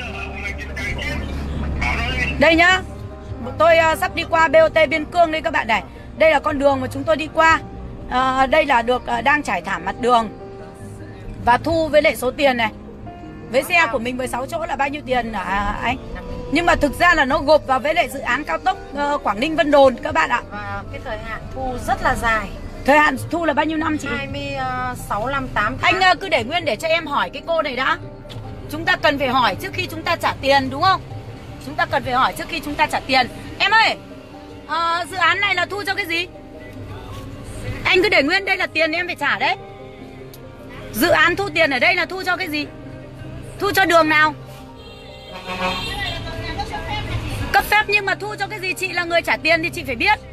đây nhá. Tôi sắp đi qua BOT Biên Cương đây các bạn này. Đây là con đường mà chúng tôi đi qua. Đây là được đang trải thảm mặt đường và thu với lại số tiền này. Với xe của mình 16 chỗ là bao nhiêu tiền hả anh? Nhưng mà thực ra là nó gộp vào với lại dự án cao tốc Quảng Ninh Vân Đồn các bạn ạ. Và cái thời hạn thu rất là dài. Thời hạn thu là bao nhiêu năm chị? 26 năm 8 tháng. Anh cứ để nguyên để cho em hỏi cái cô này đã. Chúng ta cần phải hỏi trước khi chúng ta trả tiền đúng không? Chúng ta cần phải hỏi trước khi chúng ta trả tiền. Em ơi, dự án này là thu cho cái gì? Anh cứ để nguyên đây là tiền em phải trả đấy. Dự án thu tiền ở đây là thu cho cái gì? Thu cho đường nào? Cấp phép nhưng mà thu cho cái gì? Chị là người trả tiền thì chị phải biết.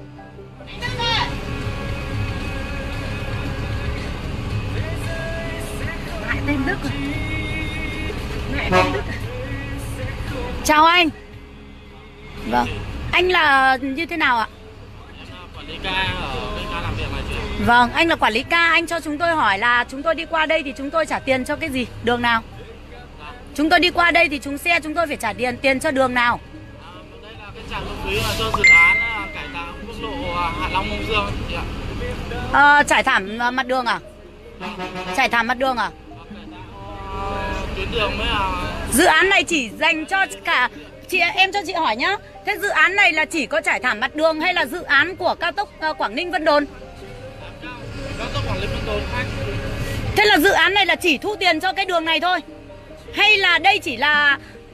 Lại tên Đức rồi. Lại tên Đức. Chào anh. Vâng. Anh là như thế nào ạ? Quản lý ca ở bên ca làm việc này chị. Vâng, anh là quản lý ca. Anh cho chúng tôi hỏi là chúng tôi đi qua đây thì chúng tôi trả tiền cho cái gì? Đường nào? Chúng tôi đi qua đây thì xe chúng tôi phải trả tiền cho đường nào? Đây là cái trạm thu phí mà cho dự án cải tạo quốc lộ Hạ Long Mông Dương chị ạ. Trải thảm mặt đường à? Trải thảm mặt đường à? Tuyến đường mới là... Dự án này chỉ dành cho cả em cho chị hỏi nhá. Thế dự án này là chỉ có trải thảm mặt đường hay là dự án của cao tốc Quảng Ninh Vân Đồn? Cao tốc Quảng Ninh Vân Đồn khách. Thế là dự án này là chỉ thu tiền cho cái đường này thôi? Hay là đây chỉ là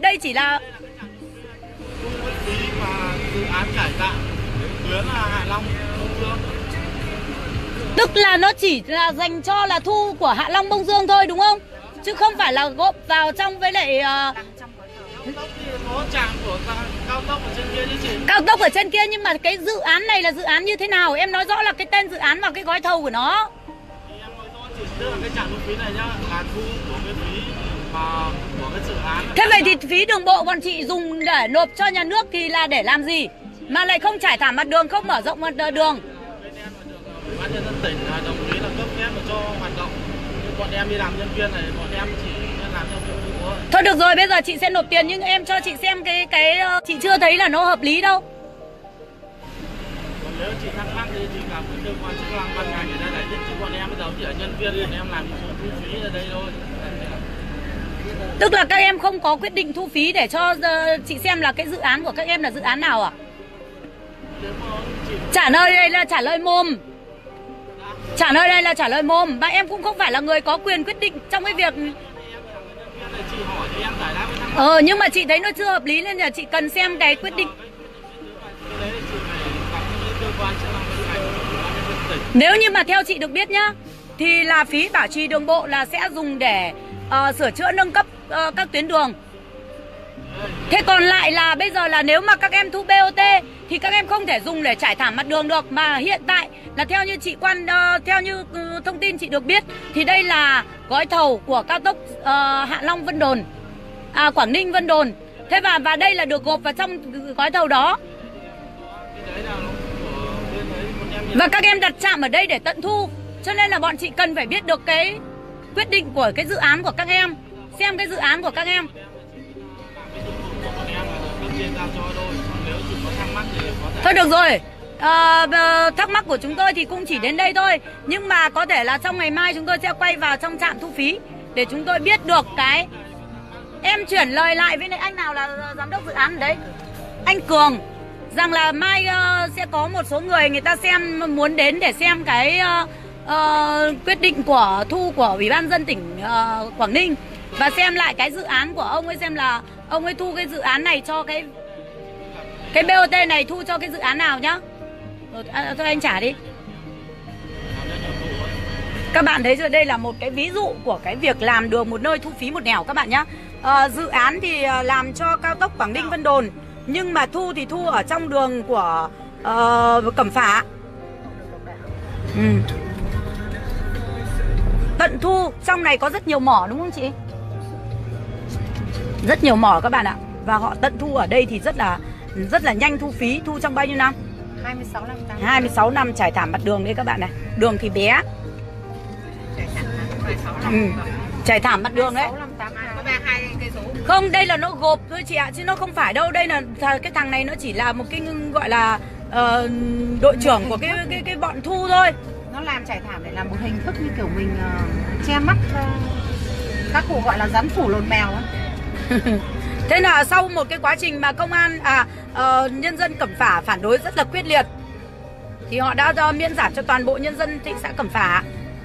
phí mà dự án cải tạo tuyến là Hạ Long Mông Dương. Tức là nó chỉ là dành cho là thu của Hạ Long Mông Dương thôi đúng không? Chứ không phải là gộp vào trong với lại Cao tốc thì có trạm của cao tốc ở trên kia chứ chị. cao tốc ở trên kia, nhưng mà cái dự án này là dự án như thế nào? Em nói rõ là cái tên dự án và cái gói thầu của nó. Thì em nói rõ chỉ tức là cái trạm thu phí này nhá, là thu của cái phí mà của cái dự án. Thế vậy thì phí đường bộ bọn chị dùng để nộp cho nhà nước thì là để làm gì? Mà lại không trải thảm mặt đường, không mở rộng mặt đường. Ủy ban nhân dân tỉnh đồng ý là cấp phép cho hoạt động. Nhưng bọn em đi làm nhân viên này, bọn em chỉ làm theo nhiệm vụ thôi. Thôi được rồi, bây giờ chị sẽ nộp tiền nhưng em cho chị xem cái chị chưa thấy là nó hợp lý đâu. Còn nếu chị thắc mắc thì chị gặp cái cơ quan chức năng ban ngành người ta giải thích, chứ bọn em bây giờ chỉ là nhân viên nên em làm thu phí ở đây thôi. Tức là các em không có quyết định thu phí để cho chị xem là cái dự án của các em là dự án nào à? Trả lời đây là trả lời mồm. Trả lời đây là trả lời mồm. Và em cũng không phải là người có quyền quyết định trong cái việc. Nhưng mà chị thấy nó chưa hợp lý nên là chị cần xem cái quyết định. Nếu như mà theo chị được biết nhá, thì là phí bảo trì đường bộ là sẽ dùng để sửa chữa nâng cấp các tuyến đường. Thế còn lại là bây giờ là nếu mà các em thu BOT thì các em không thể dùng để trải thảm mặt đường được. Mà hiện tại là theo như chị theo như thông tin chị được biết thì đây là gói thầu của cao tốc Hạ Long Vân Đồn, Quảng Ninh Vân Đồn. Thế và đây là được gộp vào trong gói thầu đó. Và các em đặt trạm ở đây để tận thu. Cho nên là bọn chị cần phải biết được cái quyết định của cái dự án của các em. Xem cái dự án của các em. Thôi được rồi, thắc mắc của chúng tôi thì cũng chỉ đến đây thôi. Nhưng mà có thể là trong ngày mai chúng tôi sẽ quay vào trong trạm thu phí để chúng tôi biết được cái. Em chuyển lời lại với anh nào là giám đốc dự án đấy, anh Cường, rằng là mai sẽ có một số người ta xem, muốn đến để xem cái quyết định của thu của Ủy ban nhân dân tỉnh Quảng Ninh. Và xem lại cái dự án của ông ấy, xem là ông ấy thu cái dự án này cho cái BOT này thu cho cái dự án nào nhá. Thôi anh trả đi. Các bạn thấy rồi, đây là một cái ví dụ của cái việc làm đường một nơi thu phí một nẻo các bạn nhá. Dự án thì làm cho cao tốc Quảng Ninh Vân Đồn, nhưng mà thu thì thu ở trong đường của Cẩm Phả. Tận thu, trong này có rất nhiều mỏ đúng không chị? Rất nhiều mỏ các bạn ạ. Và họ tận thu ở đây thì rất là nhanh thu phí. Thu trong bao nhiêu năm? 26 năm. 26 năm trải thảm mặt đường đấy các bạn này. Đường thì bé. Trải thảm mặt đường đấy. Không, đây là nó gộp thôi chị ạ, chứ nó không phải đâu. Đây là cái thằng này nó chỉ là một cái gọi là đội trưởng của cái bọn thu thôi. Nó làm trải thảm để làm một hình thức như kiểu mình che mắt các cụ gọi là rắn phủ lồn mèo ấy. Thế là sau một cái quá trình mà công an nhân dân Cẩm Phả phản đối rất là quyết liệt thì họ đã miễn giảm cho toàn bộ nhân dân thị xã Cẩm Phả.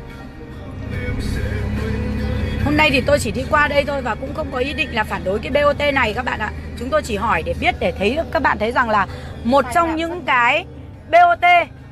Hôm nay thì tôi chỉ đi qua đây thôi và cũng không có ý định là phản đối cái BOT này các bạn ạ. Chúng tôi chỉ hỏi để biết, để thấy các bạn thấy rằng là một trong những cái BOT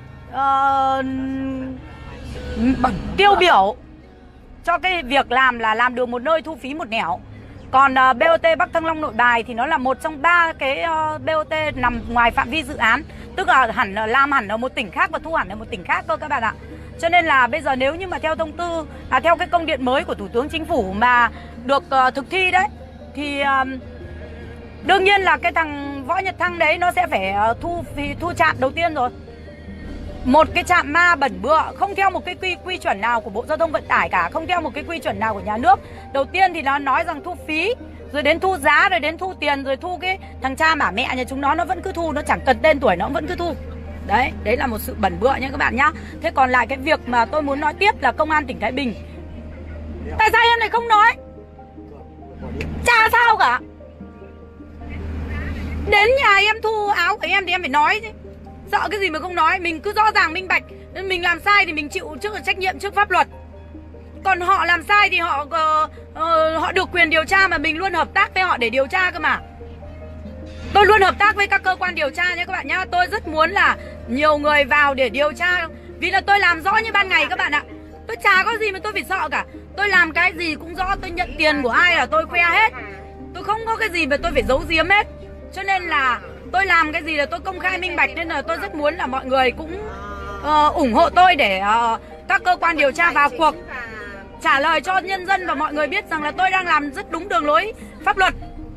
tiêu biểu cho cái việc làm đường một nơi thu phí một nẻo. Còn BOT Bắc Thăng Long Nội Bài thì nó là một trong 3 cái BOT nằm ngoài phạm vi dự án. Tức là làm hẳn ở một tỉnh khác và thu hẳn ở một tỉnh khác cơ các bạn ạ. Cho nên là bây giờ nếu như mà theo thông tư, theo cái công điện mới của Thủ tướng Chính phủ mà được thực thi đấy, thì đương nhiên là cái thằng Võ Nhật Thăng đấy nó sẽ phải thu trạm đầu tiên rồi. Một cái trạm ma bẩn bựa, không theo một cái quy chuẩn nào của Bộ Giao thông Vận tải cả, không theo một cái quy chuẩn nào của nhà nước. Đầu tiên thì nó nói rằng thu phí Rồi đến thu giá, rồi đến thu tiền, rồi thu cái thằng cha mả mẹ nhà chúng nó vẫn cứ thu, nó chẳng cần tên tuổi nó vẫn cứ thu. Đấy, đấy là một sự bẩn bựa nha các bạn nhá. Thế còn lại cái việc mà tôi muốn nói tiếp là công an tỉnh Thái Bình. Tại sao em lại không nói? Chả sao cả. Đến nhà em thu áo của em thì em phải nói chứ. Sợ cái gì mà không nói. Mình cứ rõ ràng minh bạch. Mình làm sai thì mình chịu trước trách nhiệm trước pháp luật. Còn họ làm sai thì họ được quyền điều tra, mà mình luôn hợp tác với họ để điều tra cơ mà. Tôi luôn hợp tác với các cơ quan điều tra nhé các bạn nhá. Tôi rất muốn là nhiều người vào để điều tra, vì là tôi làm rõ như ban ngày các bạn ạ. Tôi chả có gì mà tôi phải sợ cả. Tôi làm cái gì cũng rõ, tôi nhận tiền của ai là tôi khoe hết. Tôi không có cái gì mà tôi phải giấu giếm hết. Cho nên là tôi làm cái gì là tôi công khai minh bạch. Nên là tôi rất muốn là mọi người cũng ủng hộ tôi để các cơ quan điều tra vào cuộc, trả lời cho nhân dân và mọi người biết rằng là tôi đang làm rất đúng đường lối pháp luật.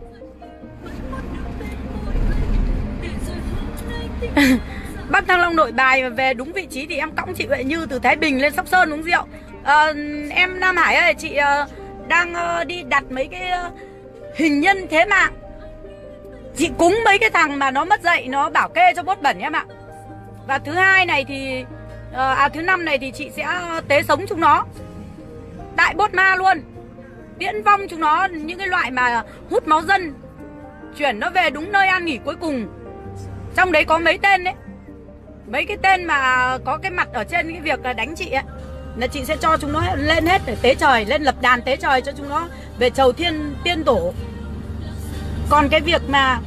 Bắc Thăng Long Nội Bài về đúng vị trí thì em cõng chị Huệ Như từ Thái Bình lên Sóc Sơn uống rượu. Em Nam Hải ơi, chị đang đi đặt mấy cái hình nhân thế mạng. Chị cúng mấy cái thằng mà nó mất dạy, nó bảo kê cho bốt bẩn em ạ. Và thứ hai này thì thứ năm này thì chị sẽ tế sống chúng nó, đại bốt ma luôn, tiễn vong chúng nó, những cái loại mà hút máu dân, chuyển nó về đúng nơi an nghỉ cuối cùng. Trong đấy có mấy tên đấy, mấy cái tên mà có cái mặt ở trên cái việc là đánh chị ấy, là chị sẽ cho chúng nó lên hết để tế trời, lên lập đàn tế trời cho chúng nó về chầu tiên tổ. Còn cái việc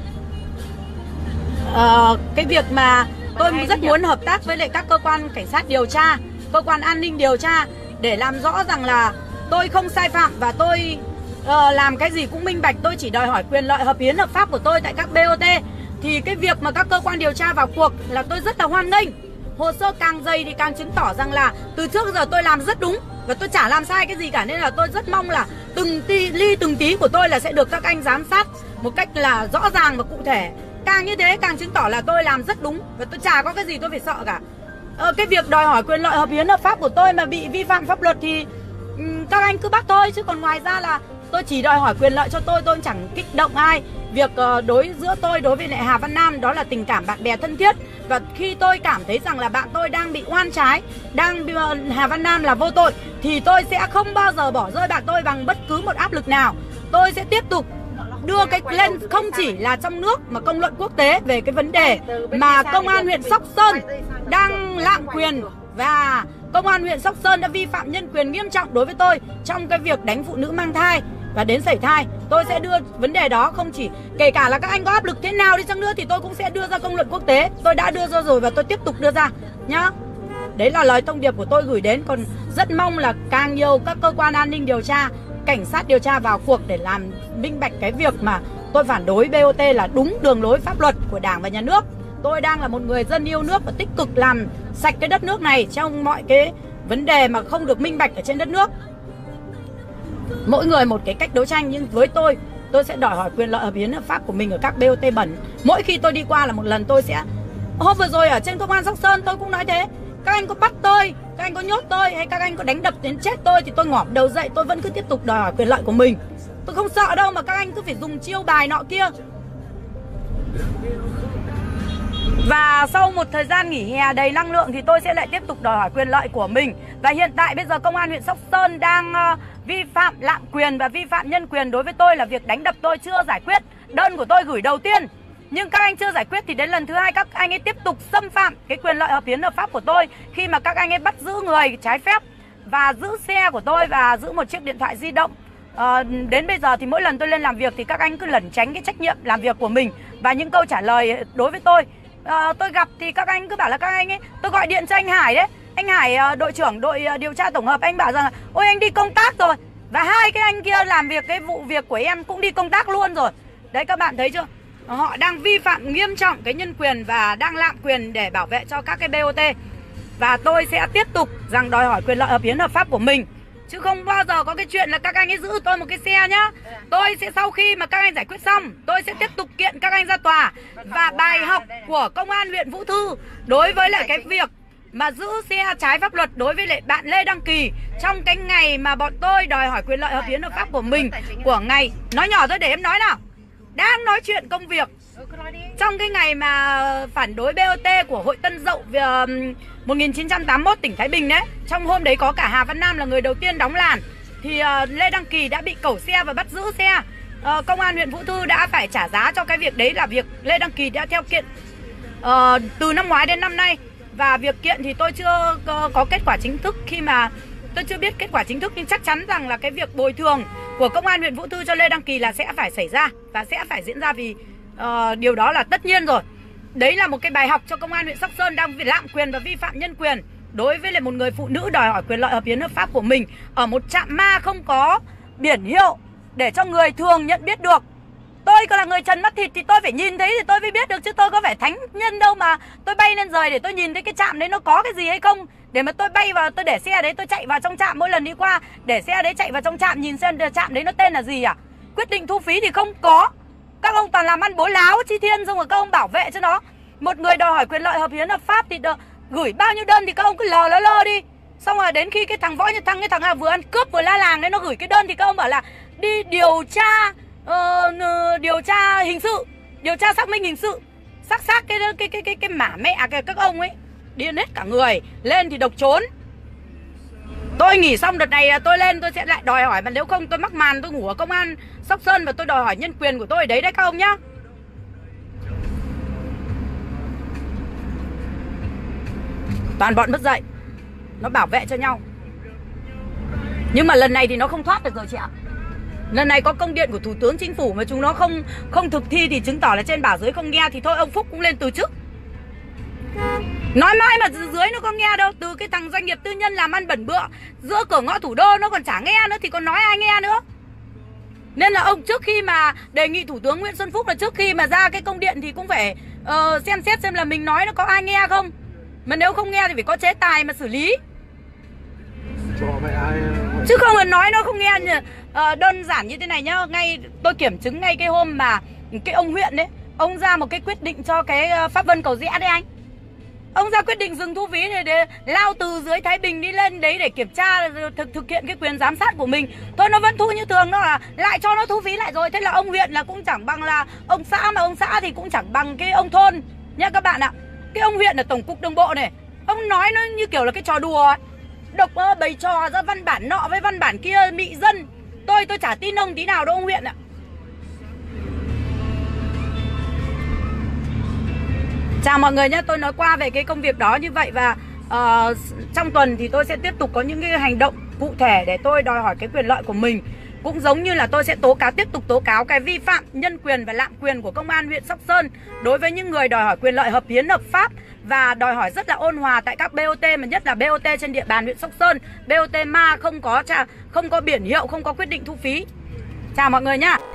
mà tôi rất muốn hợp tác với lại các cơ quan cảnh sát điều tra, cơ quan an ninh điều tra để làm rõ rằng là tôi không sai phạm và tôi làm cái gì cũng minh bạch. Tôi chỉ đòi hỏi quyền lợi hợp hiến hợp pháp của tôi tại các BOT. Thì cái việc mà các cơ quan điều tra vào cuộc là tôi rất là hoan nghênh. Hồ sơ càng dày thì càng chứng tỏ rằng là từ trước giờ tôi làm rất đúng và tôi chả làm sai cái gì cả. Nên là tôi rất mong là từng tí của tôi là sẽ được các anh giám sát một cách là rõ ràng và cụ thể. Càng như thế càng chứng tỏ là tôi làm rất đúng và tôi chả có cái gì tôi phải sợ cả. Cái việc đòi hỏi quyền lợi hợp hiến hợp pháp của tôi mà bị vi phạm pháp luật thì các anh cứ bắt thôi. Chứ còn ngoài ra là tôi chỉ đòi hỏi quyền lợi cho tôi chẳng kích động ai. Việc giữa tôi đối với lại Hà Văn Nam đó là tình cảm bạn bè thân thiết. Và khi tôi cảm thấy rằng là bạn tôi đang bị oan trái, Hà Văn Nam là vô tội, thì tôi sẽ không bao giờ bỏ rơi bạn tôi bằng bất cứ một áp lực nào. Tôi sẽ tiếp tục đưa cái lên không chỉ là trong nước mà công luận quốc tế về cái vấn đề mà công an huyện Sóc Sơn đang lạm quyền và công an huyện Sóc Sơn đã vi phạm nhân quyền nghiêm trọng đối với tôi trong cái việc đánh phụ nữ mang thai và đến sảy thai. Tôi sẽ đưa vấn đề đó, không chỉ kể cả là các anh có áp lực thế nào đi chăng nữa thì tôi cũng sẽ đưa ra công luận quốc tế. Tôi đã đưa ra rồi và tôi tiếp tục đưa ra nhá. Đấy là lời thông điệp của tôi gửi đến. Còn rất mong là càng nhiều các cơ quan an ninh điều tra, cảnh sát điều tra vào cuộc để làm minh bạch cái việc mà tôi phản đối BOT là đúng đường lối pháp luật của Đảng và Nhà nước. Tôi đang là một người dân yêu nước và tích cực làm sạch cái đất nước này trong mọi cái vấn đề mà không được minh bạch ở trên đất nước. Mỗi người một cái cách đấu tranh, nhưng với tôi sẽ đòi hỏi quyền lợi hợp hiến hợp pháp của mình ở các BOT bẩn. Mỗi khi tôi đi qua là một lần tôi sẽ... Hôm vừa rồi ở trên công an Sóc Sơn tôi cũng nói thế. Các anh có bắt tôi, các anh có nhốt tôi, hay các anh có đánh đập đến chết tôi thì tôi ngỏm đầu dậy, tôi vẫn cứ tiếp tục đòi hỏi quyền lợi của mình. Tôi không sợ đâu mà các anh cứ phải dùng chiêu bài nọ kia. Và sau một thời gian nghỉ hè đầy năng lượng thì tôi sẽ lại tiếp tục đòi hỏi quyền lợi của mình. Và hiện tại bây giờ công an huyện Sóc Sơn đang vi phạm lạm quyền và vi phạm nhân quyền đối với tôi là việc đánh đập tôi chưa giải quyết. Đơn của tôi gửi đầu tiên nhưng các anh chưa giải quyết thì đến lần thứ hai các anh ấy tiếp tục xâm phạm cái quyền lợi hợp hiến hợp pháp của tôi khi mà các anh ấy bắt giữ người trái phép và giữ xe của tôi và giữ một chiếc điện thoại di động. Đến bây giờ thì mỗi lần tôi lên làm việc thì các anh cứ lẩn tránh cái trách nhiệm làm việc của mình và những câu trả lời đối với tôi. Tôi gặp thì các anh cứ bảo là các anh ấy, tôi gọi điện cho anh Hải đấy, anh Hải đội trưởng đội điều tra tổng hợp, anh bảo rằng là ôi anh đi công tác rồi. Và hai cái anh kia làm việc cái vụ việc của em cũng đi công tác luôn rồi. Đấy các bạn thấy chưa? Họ đang vi phạm nghiêm trọng cái nhân quyền và đang lạm quyền để bảo vệ cho các cái BOT. Và tôi sẽ tiếp tục rằng đòi hỏi quyền lợi hợp hiến hợp pháp của mình. Chứ không bao giờ có cái chuyện là các anh ấy giữ tôi một cái xe nhá. Tôi sẽ sau khi mà các anh giải quyết xong, tôi sẽ tiếp tục kiện các anh ra tòa. Và bài học của công an huyện Vũ Thư đối với lại cái việc mà giữ xe trái pháp luật đối với lại bạn Lê Đăng Kỳ trong cái ngày mà bọn tôi đòi hỏi quyền lợi hợp hiến hợp pháp của mình, của ngày nói nhỏ thôi để em nói nào, đang nói chuyện công việc trong cái ngày mà phản đối BOT của Hội Tân Dậu 1981 tỉnh Thái Bình đấy. Trong hôm đấy có cả Hà Văn Nam là người đầu tiên đóng làn, thì Lê Đăng Kỳ đã bị cẩu xe và bắt giữ xe. Công an huyện Vũ Thư đã phải trả giá cho cái việc đấy, là việc Lê Đăng Kỳ đã theo kiện từ năm ngoái đến năm nay. Và việc kiện thì tôi chưa có kết quả chính thức, khi mà tôi chưa biết kết quả chính thức, nhưng chắc chắn rằng là cái việc bồi thường của Công an huyện Vũ Thư cho Lê Đăng Kỳ là sẽ phải xảy ra và sẽ phải diễn ra, vì điều đó là tất nhiên rồi. Đấy là một cái bài học cho Công an huyện Sóc Sơn đang lạm quyền và vi phạm nhân quyền đối với lại một người phụ nữ đòi hỏi quyền lợi hợp hiến hợp pháp của mình ở một trạm ma không có biển hiệu để cho người thường nhận biết được. Tôi có là người trần mắt thịt thì tôi phải nhìn thấy thì tôi mới biết được, chứ tôi có phải thánh nhân đâu mà tôi bay lên rời để tôi nhìn thấy cái trạm đấy nó có cái gì hay không, để mà tôi bay vào, tôi để xe đấy, tôi chạy vào trong trạm mỗi lần đi qua, để xe đấy chạy vào trong trạm nhìn xem trạm đấy nó tên là gì à. Quyết định thu phí thì không có. Các ông toàn làm ăn bố láo chi thiên, xong rồi các ông bảo vệ cho nó. Một người đòi hỏi quyền lợi hợp hiến hợp pháp thì gửi bao nhiêu đơn thì các ông cứ lơ đi. Xong rồi đến khi cái thằng Võ Nhật Thăng, cái thằng vừa ăn cướp vừa la làng đấy, nó gửi cái đơn thì các ông bảo là đi điều tra hình sự, điều tra xác minh hình sự, xác cái mả mẹ các ông ấy điên hết cả người. Lên thì độc trốn. Tôi nghỉ xong đợt này tôi lên tôi sẽ lại đòi hỏi, mà nếu không tôi mắc màn tôi ngủ ở công an Sóc Sơn và tôi đòi hỏi nhân quyền của tôi ở đấy đấy các ông nhá. Toàn bọn mất dạy, nó bảo vệ cho nhau. Nhưng mà lần này thì nó không thoát được rồi chị ạ. Lần này có công điện của Thủ tướng Chính phủ mà chúng nó không thực thi thì chứng tỏ là trên bảo dưới không nghe, thì thôi ông Phúc cũng lên từ chức. Nói mãi mà dưới nó có nghe đâu. Từ cái thằng doanh nghiệp tư nhân làm ăn bẩn bựa giữa cửa ngõ thủ đô nó còn chả nghe nữa thì còn nói ai nghe nữa. Nên là ông trước khi mà đề nghị Thủ tướng Nguyễn Xuân Phúc là trước khi mà ra cái công điện thì cũng phải xem xét xem là mình nói nó có ai nghe không. Mà nếu không nghe thì phải có chế tài mà xử lý. Chứ không là nói nó không nghe. Đơn giản như thế này nhá. Ngay tôi kiểm chứng ngay cái hôm mà cái ông huyện đấy, ông ra một cái quyết định cho cái Pháp Vân Cầu Giẽ đấy anh. Ông ra quyết định dừng thu phí này để lao từ dưới Thái Bình đi lên đấy để kiểm tra thực hiện cái quyền giám sát của mình. Thôi nó vẫn thu như thường, nó là lại cho nó thu phí lại rồi. Thế là ông huyện là cũng chẳng bằng là ông xã, mà ông xã thì cũng chẳng bằng cái ông thôn nhá các bạn ạ. Cái ông huyện ở Tổng cục Đường bộ này, ông nói nó như kiểu là cái trò đùa ấy. Độc bày trò ra văn bản nọ với văn bản kia mị dân. Tôi chả tin ông tí nào đâu ông huyện ạ. Chào mọi người nhé, tôi nói qua về cái công việc đó như vậy. Và trong tuần thì tôi sẽ tiếp tục có những cái hành động cụ thể để tôi đòi hỏi cái quyền lợi của mình. Cũng giống như là tôi sẽ tiếp tục tố cáo cái vi phạm nhân quyền và lạm quyền của Công an huyện Sóc Sơn đối với những người đòi hỏi quyền lợi hợp hiến hợp pháp và đòi hỏi rất là ôn hòa tại các BOT, mà nhất là BOT trên địa bàn huyện Sóc Sơn. BOT ma không có biển hiệu, không có quyết định thu phí. Chào mọi người nhá.